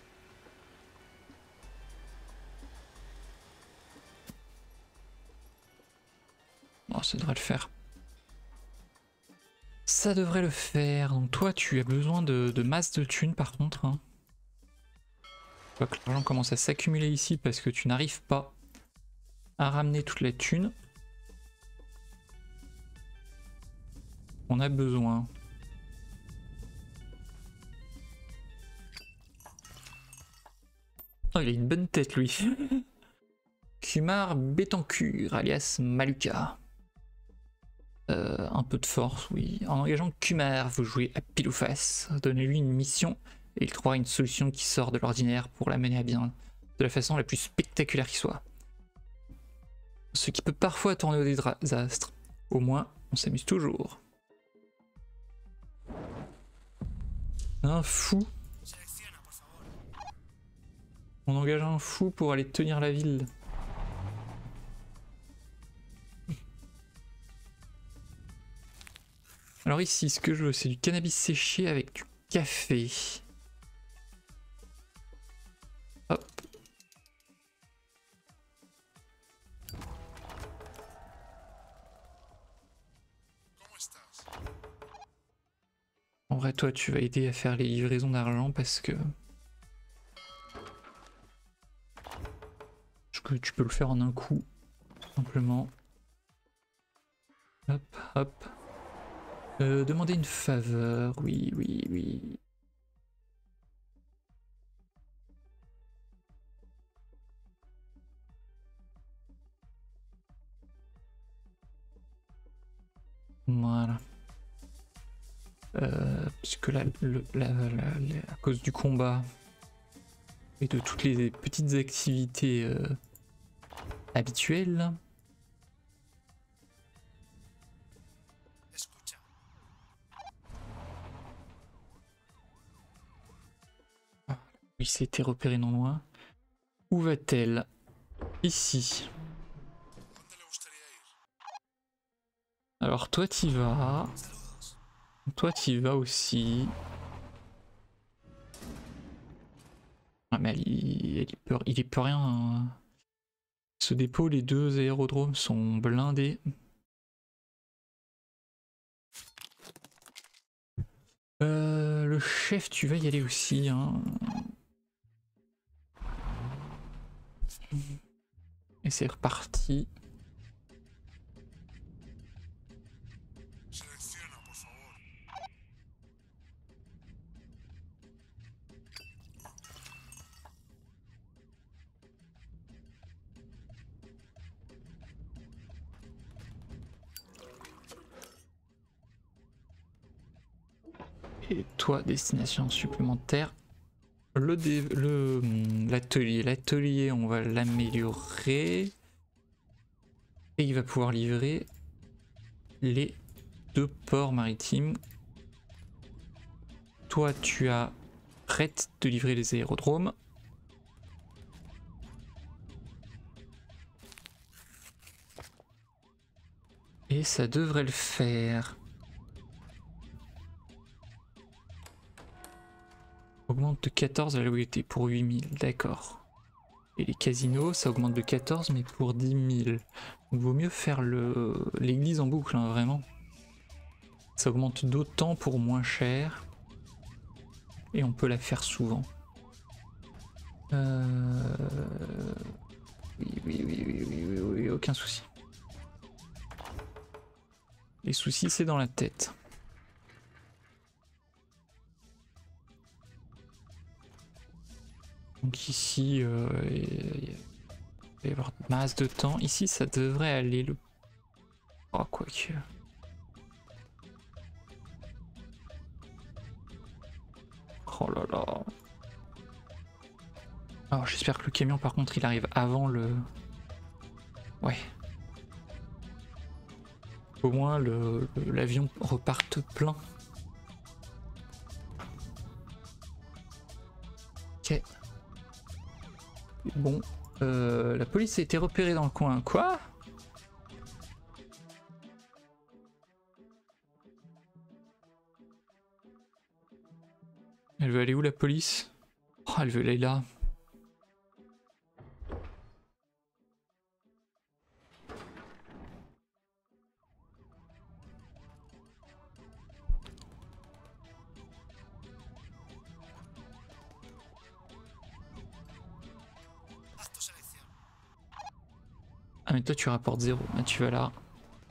Non, ça devrait le faire. Ça devrait le faire. Donc toi, tu as besoin de, de masse de thunes par contre. Hein. Je vois que l'argent commence à s'accumuler ici parce que tu n'arrives pas à ramener toute la thune. On a besoin. Oh, il a une bonne tête lui. Kumar Bétancur, alias Maluka. Euh, un peu de force, oui. En engageant Kumar, vous jouez à pile ou face. Donnez-lui une mission et il trouvera une solution qui sort de l'ordinaire pour la mener à bien, de la façon la plus spectaculaire qui soit. Ce qui peut parfois tourner au désastre. Au moins, on s'amuse toujours. Un fou. On engage un fou pour aller tenir la ville. Alors ici, ce que je veux, c'est du cannabis séché avec du café. Hop. En vrai, toi, tu vas aider à faire les livraisons d'argent parce que... que tu peux le faire en un coup, simplement. Hop, hop. Euh, demander une faveur, oui, oui, oui. Voilà. Euh, puisque là, le, la, la, la, à cause du combat et de toutes les petites activités euh, habituelles, Oui, c'était repéré non loin. Où va-t-elle? Ici. Alors toi t'y vas. Toi t'y vas aussi. Ah mais elle, il, elle, il, peut, il peut rien. Hein. Ce dépôt, les deux aérodromes sont blindés. Euh, le chef, tu vas y aller aussi. Hein. Et c'est reparti. Et toi, destination supplémentaire. Le le l'atelier, l'atelier, on va l'améliorer. Et il va pouvoir livrer les deux ports maritimes. Toi, tu as prête de livrer les aérodromes. Et ça devrait le faire. Augmente de quatorze la loyauté pour huit mille, d'accord. Et les casinos, ça augmente de quatorze mais pour dix mille. Donc vaut mieux faire le l'église en boucle, hein, vraiment. Ça augmente d'autant pour moins cher. Et on peut la faire souvent. Euh... Oui, oui, oui, oui, oui, oui, oui, aucun souci. Les soucis, c'est dans la tête. Donc ici, euh, il va y avoir masse de temps. Ici, ça devrait aller. Le... Oh, quoique. Oh là là. Alors j'espère que le camion, par contre, il arrive avant le... Ouais. Au moins, l'avion reparte plein. Ok. Bon, euh, la police a été repérée dans le coin. Quoi? Elle veut aller où, la police? Oh, elle veut aller là. Ah mais toi tu rapportes zéro, ah, tu vas là.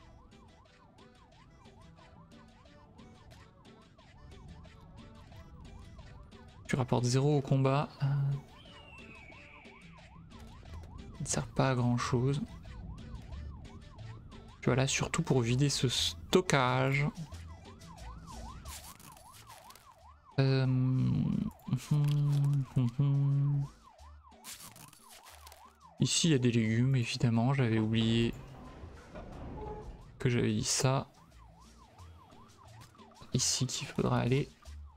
Tu rapportes zéro au combat. Euh... Ça ne sert pas à grand chose. Tu vas là surtout pour vider ce stockage. Euh... Ici il y a des légumes évidemment, j'avais oublié que j'avais dit ça. Ici qu'il faudra aller.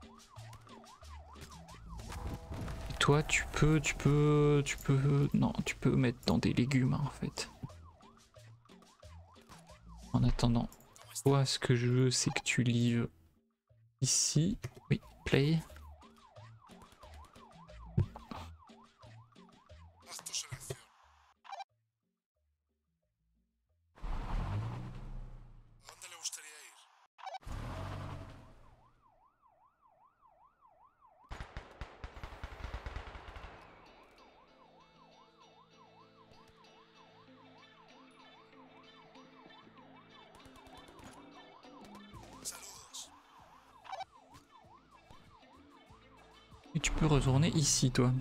Et toi tu peux, tu peux, tu peux... Non, tu peux mettre dans des légumes hein, en fait. En attendant, toi ce que je veux c'est que tu livres ici. Oui, play. Et tu peux retourner ici, toi.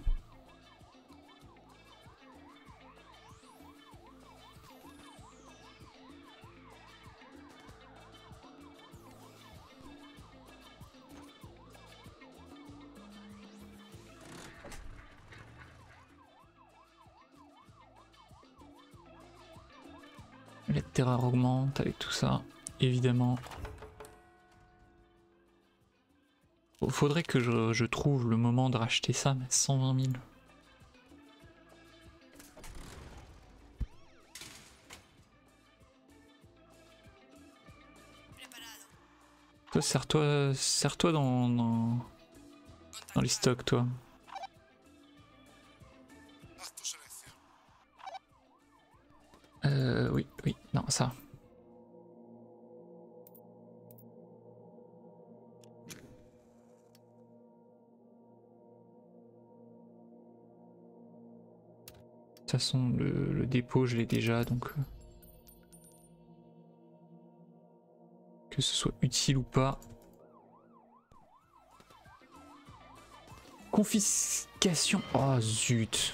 La terreur augmente avec tout ça, évidemment. Faudrait que je, je trouve le moment de racheter ça, mais cent vingt mille. Toi, serre-toi serre-toi dans, dans, dans les stocks, toi. Euh, oui, oui, non, ça. De toute façon, le, le dépôt, je l'ai déjà, donc... Euh, que ce soit utile ou pas. Confiscation. Oh, zut.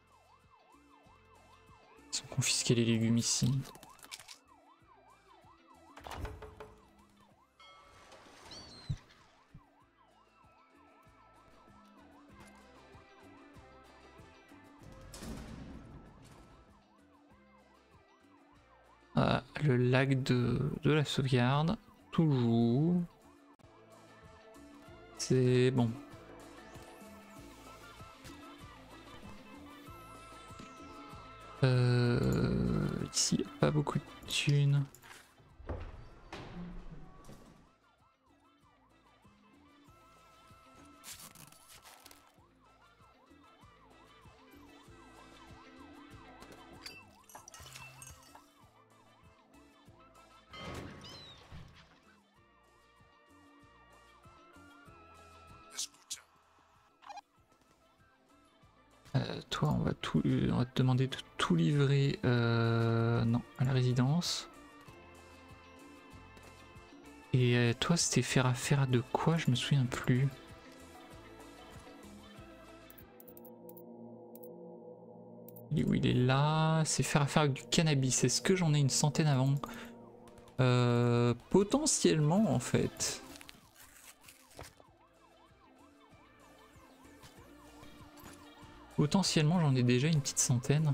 Ils ont confisqué les légumes ici. Ah, le lac de, de la sauvegarde. Toujours. C'est bon. Euh, ici, y a pas beaucoup de thunes. Euh, toi, on va tout, on va te demander de tout livrer. Euh, non, à la résidence. Et euh, toi, c'était faire affaire de quoi? Je me souviens plus. Il est où? Il est là. C'est faire affaire avec du cannabis. Est-ce que j'en ai une centaine avant? euh, Potentiellement, en fait. Potentiellement, j'en ai déjà une petite centaine.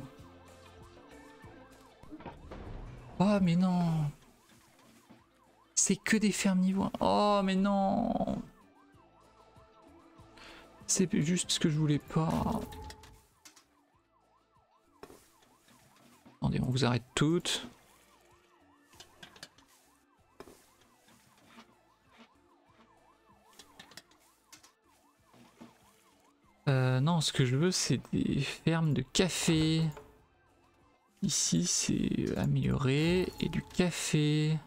Oh, mais non! C'est que des fermes niveau un. Oh, mais non! C'est juste ce que je voulais pas. Attendez, on vous arrête toutes. Euh, non, ce que je veux, c'est des fermes de café. Ici, c'est amélioré. Et du café.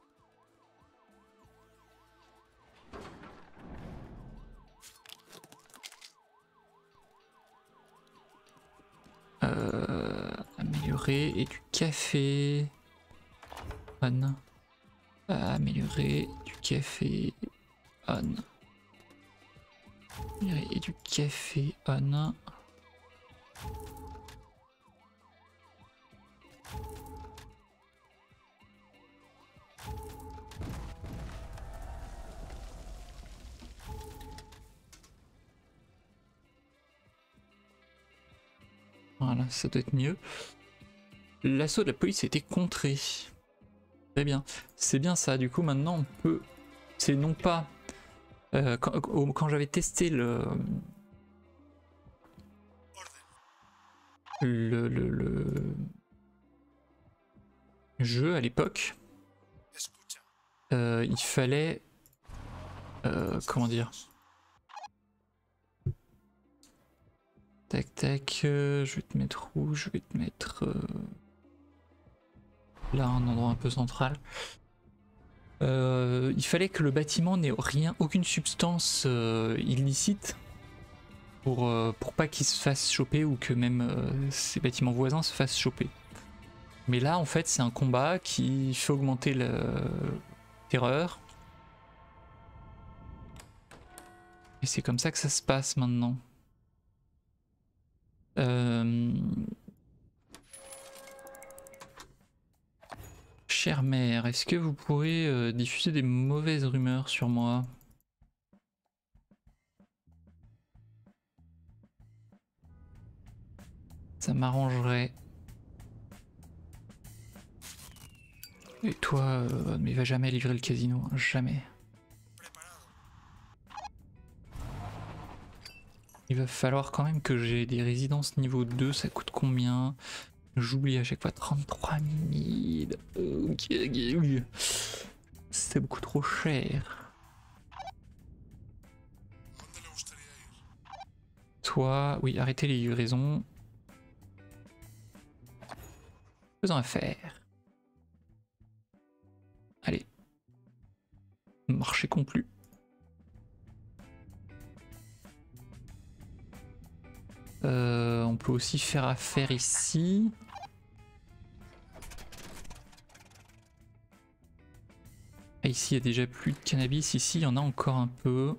Euh, amélioré. Et du café. On. Améliorer du café. On. Et du café. On. Voilà, ça doit être mieux. L'assaut de la police a été contré. Très bien. C'est bien ça. Du coup, maintenant, on peut... C'est non pas... Euh, quand quand j'avais testé le... Le, le, le... jeu à l'époque, euh, il fallait... Euh, comment dire? Tac tac, euh, je vais te mettre où? Je vais te mettre... Euh... là, un endroit un peu central. Euh, il fallait que le bâtiment n'ait rien, aucune substance euh, illicite pour, euh, pour pas qu'il se fasse choper ou que même euh, ces bâtiments voisins se fassent choper. Mais là, en fait, c'est un combat qui fait augmenter la terreur. Et c'est comme ça que ça se passe maintenant. Euh... Chère mère, est-ce que vous pourrez euh, diffuser des mauvaises rumeurs sur moi? Ça m'arrangerait. Et toi, euh, mais va jamais livrer le casino, hein, jamais. Il va falloir quand même que j'ai des résidences niveau deux, ça coûte combien? J'oublie à chaque fois trente-trois mille. Ok, ok. C'est beaucoup trop cher. Toi, oui, arrêtez les livraisons. Faisons affaire. Allez. Marché conclu. Euh, on peut aussi faire affaire ici. Ah, ici il y a déjà plus de cannabis, ici il y en a encore un peu.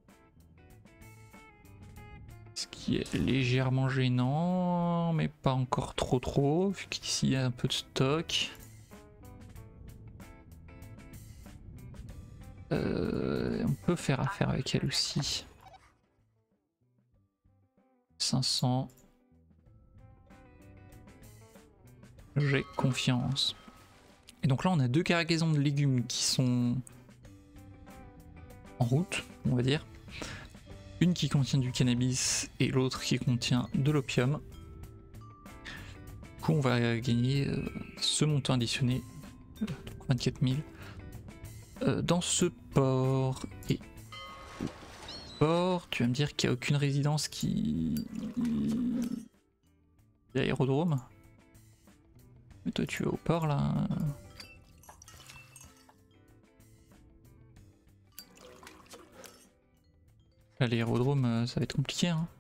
Ce qui est légèrement gênant, mais pas encore trop trop, vu qu'ici il y a un peu de stock. Euh, on peut faire affaire avec elle aussi. cinq cents. J'ai confiance. Et donc là on a deux cargaisons de légumes qui sont en route, on va dire. Une qui contient du cannabis et l'autre qui contient de l'opium. Du coup on va gagner euh, ce montant additionné, euh, donc vingt-quatre mille, euh, dans ce port. Et port, tu vas me dire qu'il n'y a aucune résidence qui... L'aérodrome. Mais toi tu vas au port là. Là l'aérodrome ça va être compliqué hein.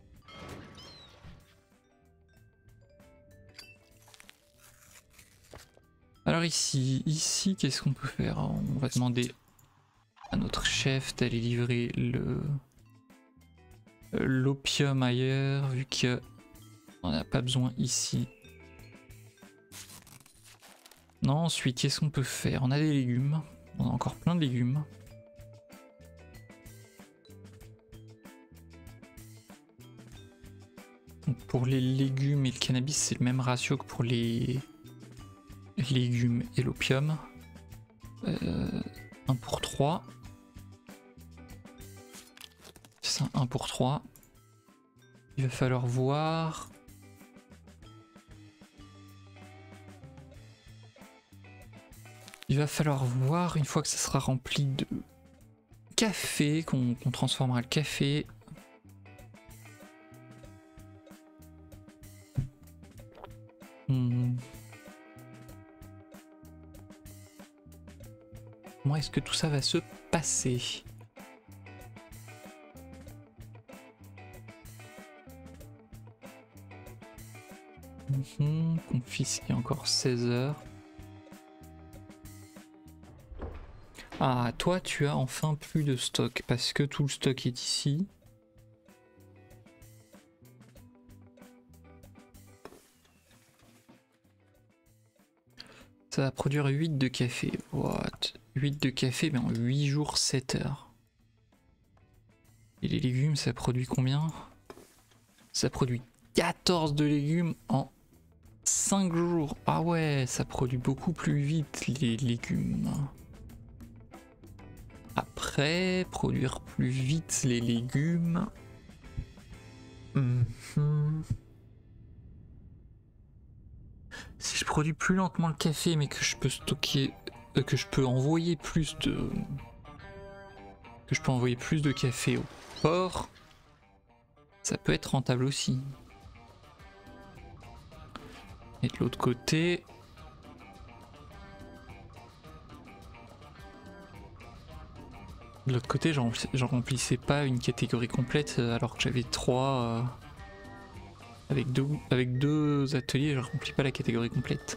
Alors ici, ici qu'est-ce qu'on peut faire? On va demander à notre chef d'aller livrer le l'opium ailleurs vu qu'on n'a pas besoin ici. Non, ensuite qu'est-ce qu'on peut faire? On a des légumes, on a encore plein de légumes. Donc pour les légumes et le cannabis c'est le même ratio que pour les légumes et l'opium. Euh, un pour trois. C'est ça, un pour trois. Il va falloir voir. Il va falloir voir une fois que ça sera rempli de café, qu'on qu'on transformera le café. Hmm. Comment est-ce que tout ça va se passer? Mmh, confisquer encore seize heures. Ah, toi tu as enfin plus de stock parce que tout le stock est ici. Ça va produire huit de café. What? huit de café mais en huit jours, sept heures. Et les légumes ça produit combien? Ça produit quatorze de légumes en cinq jours. Ah ouais, ça produit beaucoup plus vite les légumes. Après, produire plus vite les légumes. Mmh. Si je produis plus lentement le café mais que je peux stocker, euh, que je peux envoyer plus de... que je peux envoyer plus de café au port, ça peut être rentable aussi. Et de l'autre côté... De l'autre côté, j'en remplissais pas une catégorie complète alors que j'avais trois... Euh... Avec deux, avec deux ateliers, je remplis pas la catégorie complète.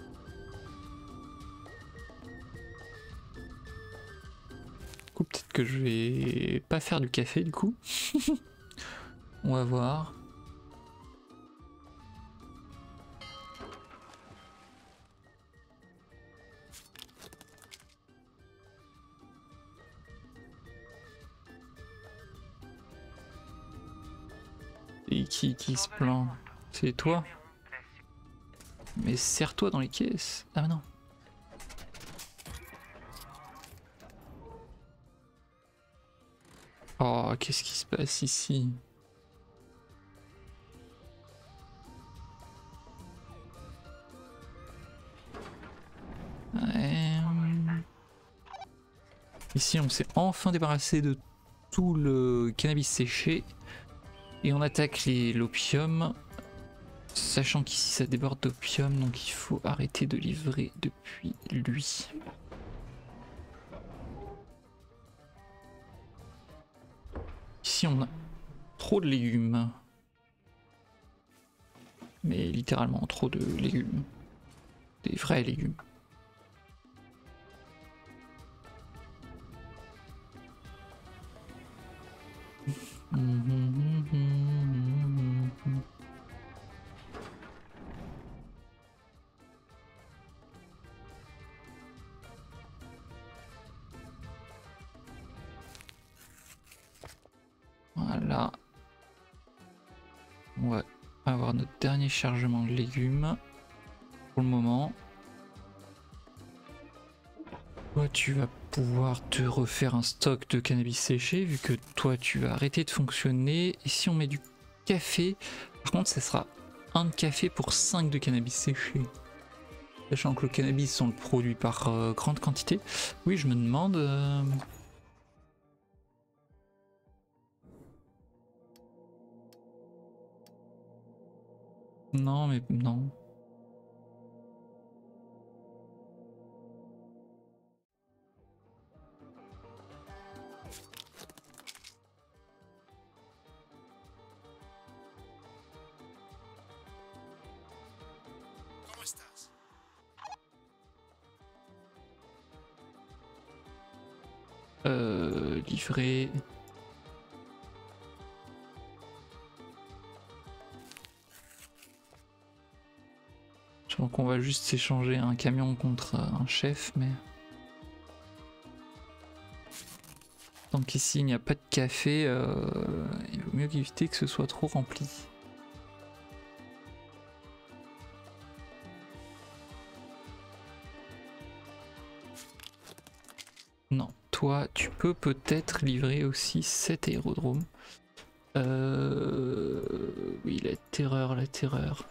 Du coup, peut-être que je vais pas faire du café du coup. On va voir. Et qui, qui se plaint? C'est toi? Mais serre-toi dans les caisses. Ah non. Oh, qu'est-ce qui se passe ici? Ici on s'est enfin débarrassé de tout le cannabis séché. Et on attaque l'opium. Sachant qu'ici ça déborde d'opium, donc il faut arrêter de livrer depuis lui. Ici on a trop de légumes. Mais littéralement trop de légumes. Des vrais légumes. Voilà. On va avoir notre dernier chargement de légumes pour le moment. Toi tu vas pouvoir te refaire un stock de cannabis séché vu que toi tu vas arrêter de fonctionner. Et si on met du café, par contre ça sera un de café pour cinq de cannabis séché. Sachant que le cannabis on le produit par euh, grande quantité. Oui je me demande... Euh... Non mais non. Euh, livré. Je pense qu'on va juste s'échanger un camion contre un chef, mais... Donc ici il n'y a pas de café, euh, il vaut mieux éviter que ce soit trop rempli. Non, toi tu peux peut-être livrer aussi cet aérodrome. Euh... Oui, la terreur, la terreur.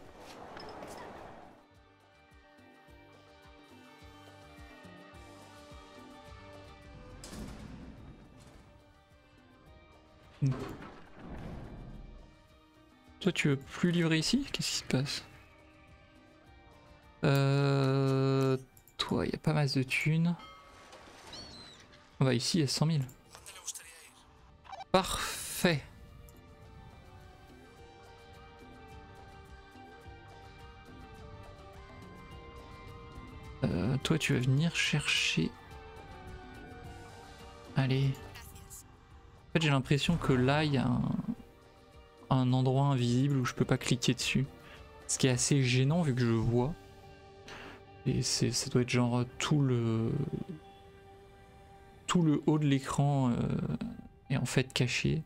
Hmm. Toi tu veux plus livrer ici? Qu'est-ce qui se passe? Euh... Toi il y a pas mal de thunes. Ah bah ici il y a cent mille. Parfait. Euh, toi tu vas venir chercher... Allez. En fait j'ai l'impression que là il y a un... un endroit invisible où je peux pas cliquer dessus. Ce qui est assez gênant vu que je vois. Et c'est, ça doit être genre tout le... Tout le haut de l'écran euh, est en fait caché.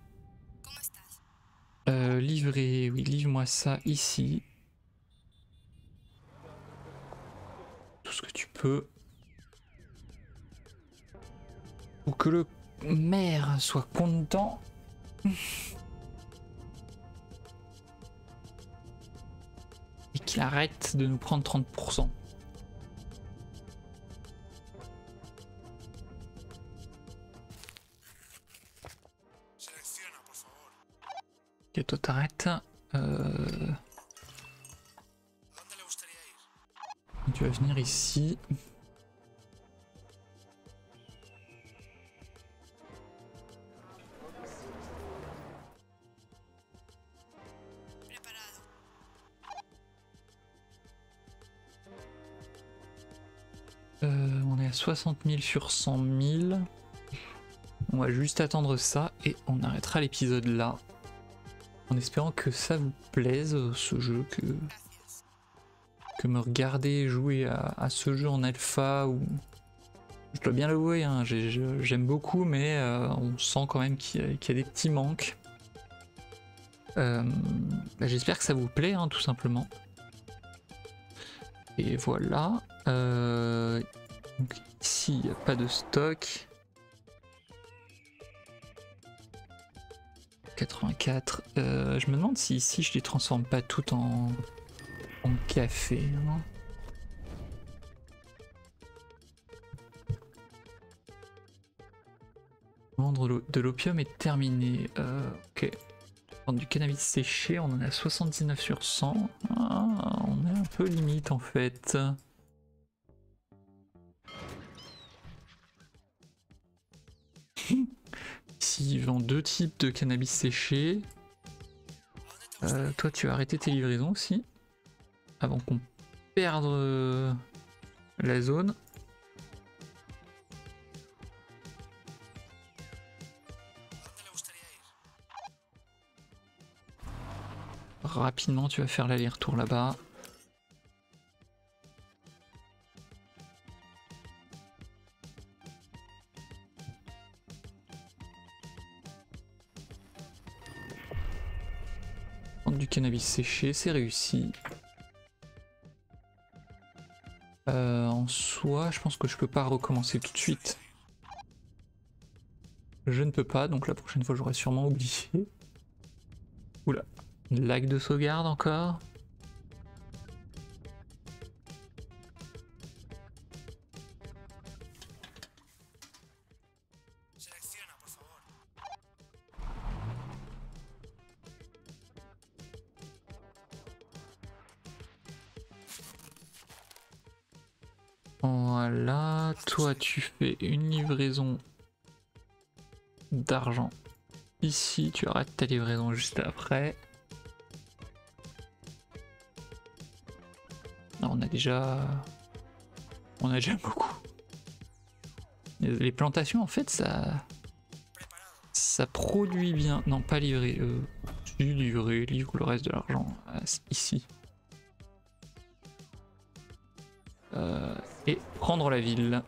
Euh, livrer, oui, livre-moi ça ici. Tout ce que tu peux. Pour que le maire soit content. Et qu'il arrête de nous prendre trente pour cent. Ok, toi t'arrêtes. Euh... Tu vas venir ici. Euh, on est à soixante mille sur cent mille. On va juste attendre ça et on arrêtera l'épisode là. En espérant que ça vous plaise, ce jeu, que, que me regarder jouer à, à ce jeu en alpha. Ou... Je dois bien l'avouer, hein, j'aime beaucoup, mais euh, on sent quand même qu'il y, qu'il y a des petits manques. Euh, bah, j'espère que ça vous plaît, hein, tout simplement. Et voilà. Euh, donc ici, il n'y a pas de stock. quatre-vingt-quatre. Euh, je me demande si ici je les transforme pas toutes en, en café. Hein. vendre de l'opium est terminé. Euh, ok. Vendre du cannabis séché, on en a soixante-dix-neuf sur cent. Ah, on est un peu limite en fait. Ici, ils vendent deux types de cannabis séché. Euh, toi, tu as arrêté tes livraisons aussi. Avant qu'on perde euh, la zone. Rapidement, tu vas faire l'aller-retour là-bas. Prendre du cannabis séché, c'est réussi. Euh, en soi, je pense que je peux pas recommencer tout de suite. Je ne peux pas, donc la prochaine fois j'aurai sûrement oublié. Oula, lag de sauvegarde encore. Voilà, toi tu fais une livraison d'argent. Ici, tu arrêtes ta livraison juste après. Non, on a déjà... On a déjà beaucoup. Les plantations, en fait, ça... Ça produit bien. Non, pas livré. Euh, si, livré, livre le reste de l'argent. Euh, ici. Euh, et prendre la ville.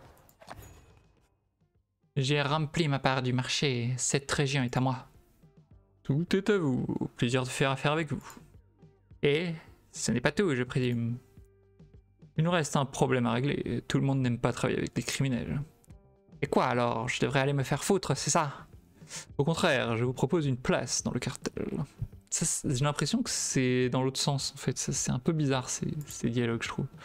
J'ai rempli ma part du marché. Cette région est à moi. Tout est à vous. Au plaisir de faire affaire avec vous. Et ce n'est pas tout, je présume. Il nous reste un problème à régler. Tout le monde n'aime pas travailler avec des criminels. Et quoi alors? Je devrais aller me faire foutre, c'est ça? Au contraire, je vous propose une place dans le cartel. J'ai l'impression que c'est dans l'autre sens en fait. C'est un peu bizarre ces, ces dialogues, je trouve.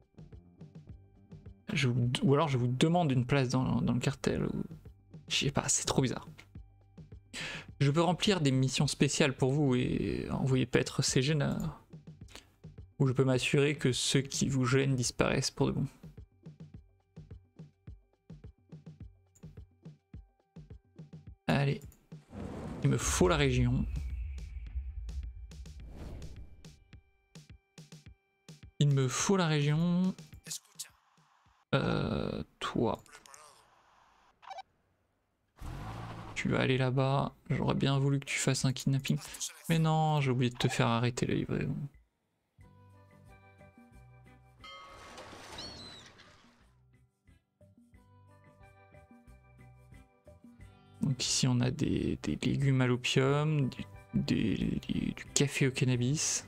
Je vous, ou alors je vous demande une place dans, dans le cartel. Ou... Je sais pas, c'est trop bizarre. Je peux remplir des missions spéciales pour vous et envoyer paître ces gêneurs. Ou je peux m'assurer que ceux qui vous gênent disparaissent pour de bon. Allez. Il me faut la région. Il me faut la région. Euh, toi. Tu vas aller là-bas. J'aurais bien voulu que tu fasses un kidnapping. Mais non, j'ai oublié de te faire arrêter la livraison. Donc ici on a des, des légumes à l'opium, du, des, des, du café au cannabis.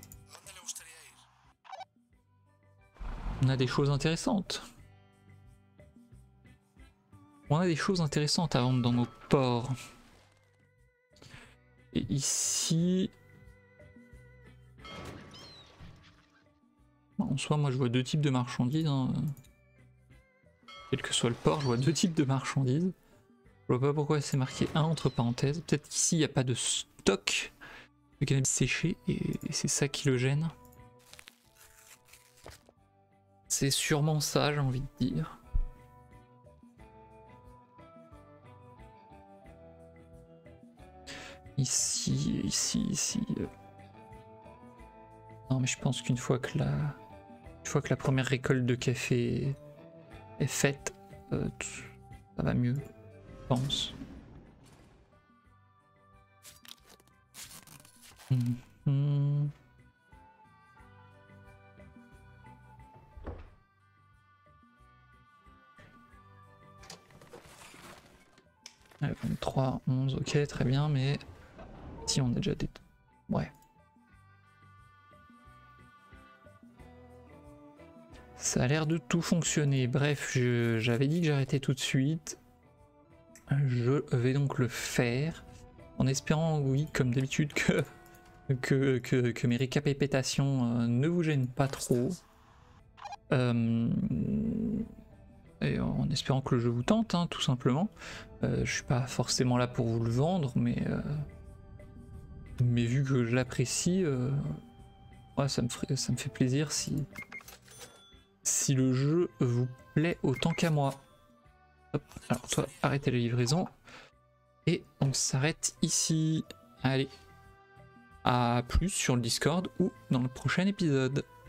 On a des choses intéressantes. On a des choses intéressantes à vendre dans nos ports. Et ici... En soi, moi je vois deux types de marchandises. Hein. Quel que soit le port, je vois deux types de marchandises. Je vois pas pourquoi c'est marqué un entre parenthèses. Peut-être qu'ici il n'y a pas de stock de cannabis séché et c'est ça qui le gêne. C'est sûrement ça, j'ai envie de dire. Ici, ici, ici. Non mais je pense qu'une fois que la, une fois que la première récolte de café est faite, euh, ça va mieux. Pense. Mmh. Ouais, vingt-trois, onze, ok, très bien, mais si on a déjà des... Ouais. Ça a l'air de tout fonctionner. Bref, j'avais dit que j'arrêtais tout de suite. Je vais donc le faire, en espérant, oui, comme d'habitude, que, que, que, que mes récapitulations euh, ne vous gênent pas trop. Euh, et en espérant que le jeu vous tente, hein, tout simplement. Euh, je suis pas forcément là pour vous le vendre, mais, euh, mais vu que je l'apprécie, euh, ouais, ça, me ferait, ça me fait plaisir si, si le jeu vous plaît autant qu'à moi. Hop, alors toi, arrêtez la livraison. Et on s'arrête ici. Allez, à plus sur le Discord ou dans le prochain épisode.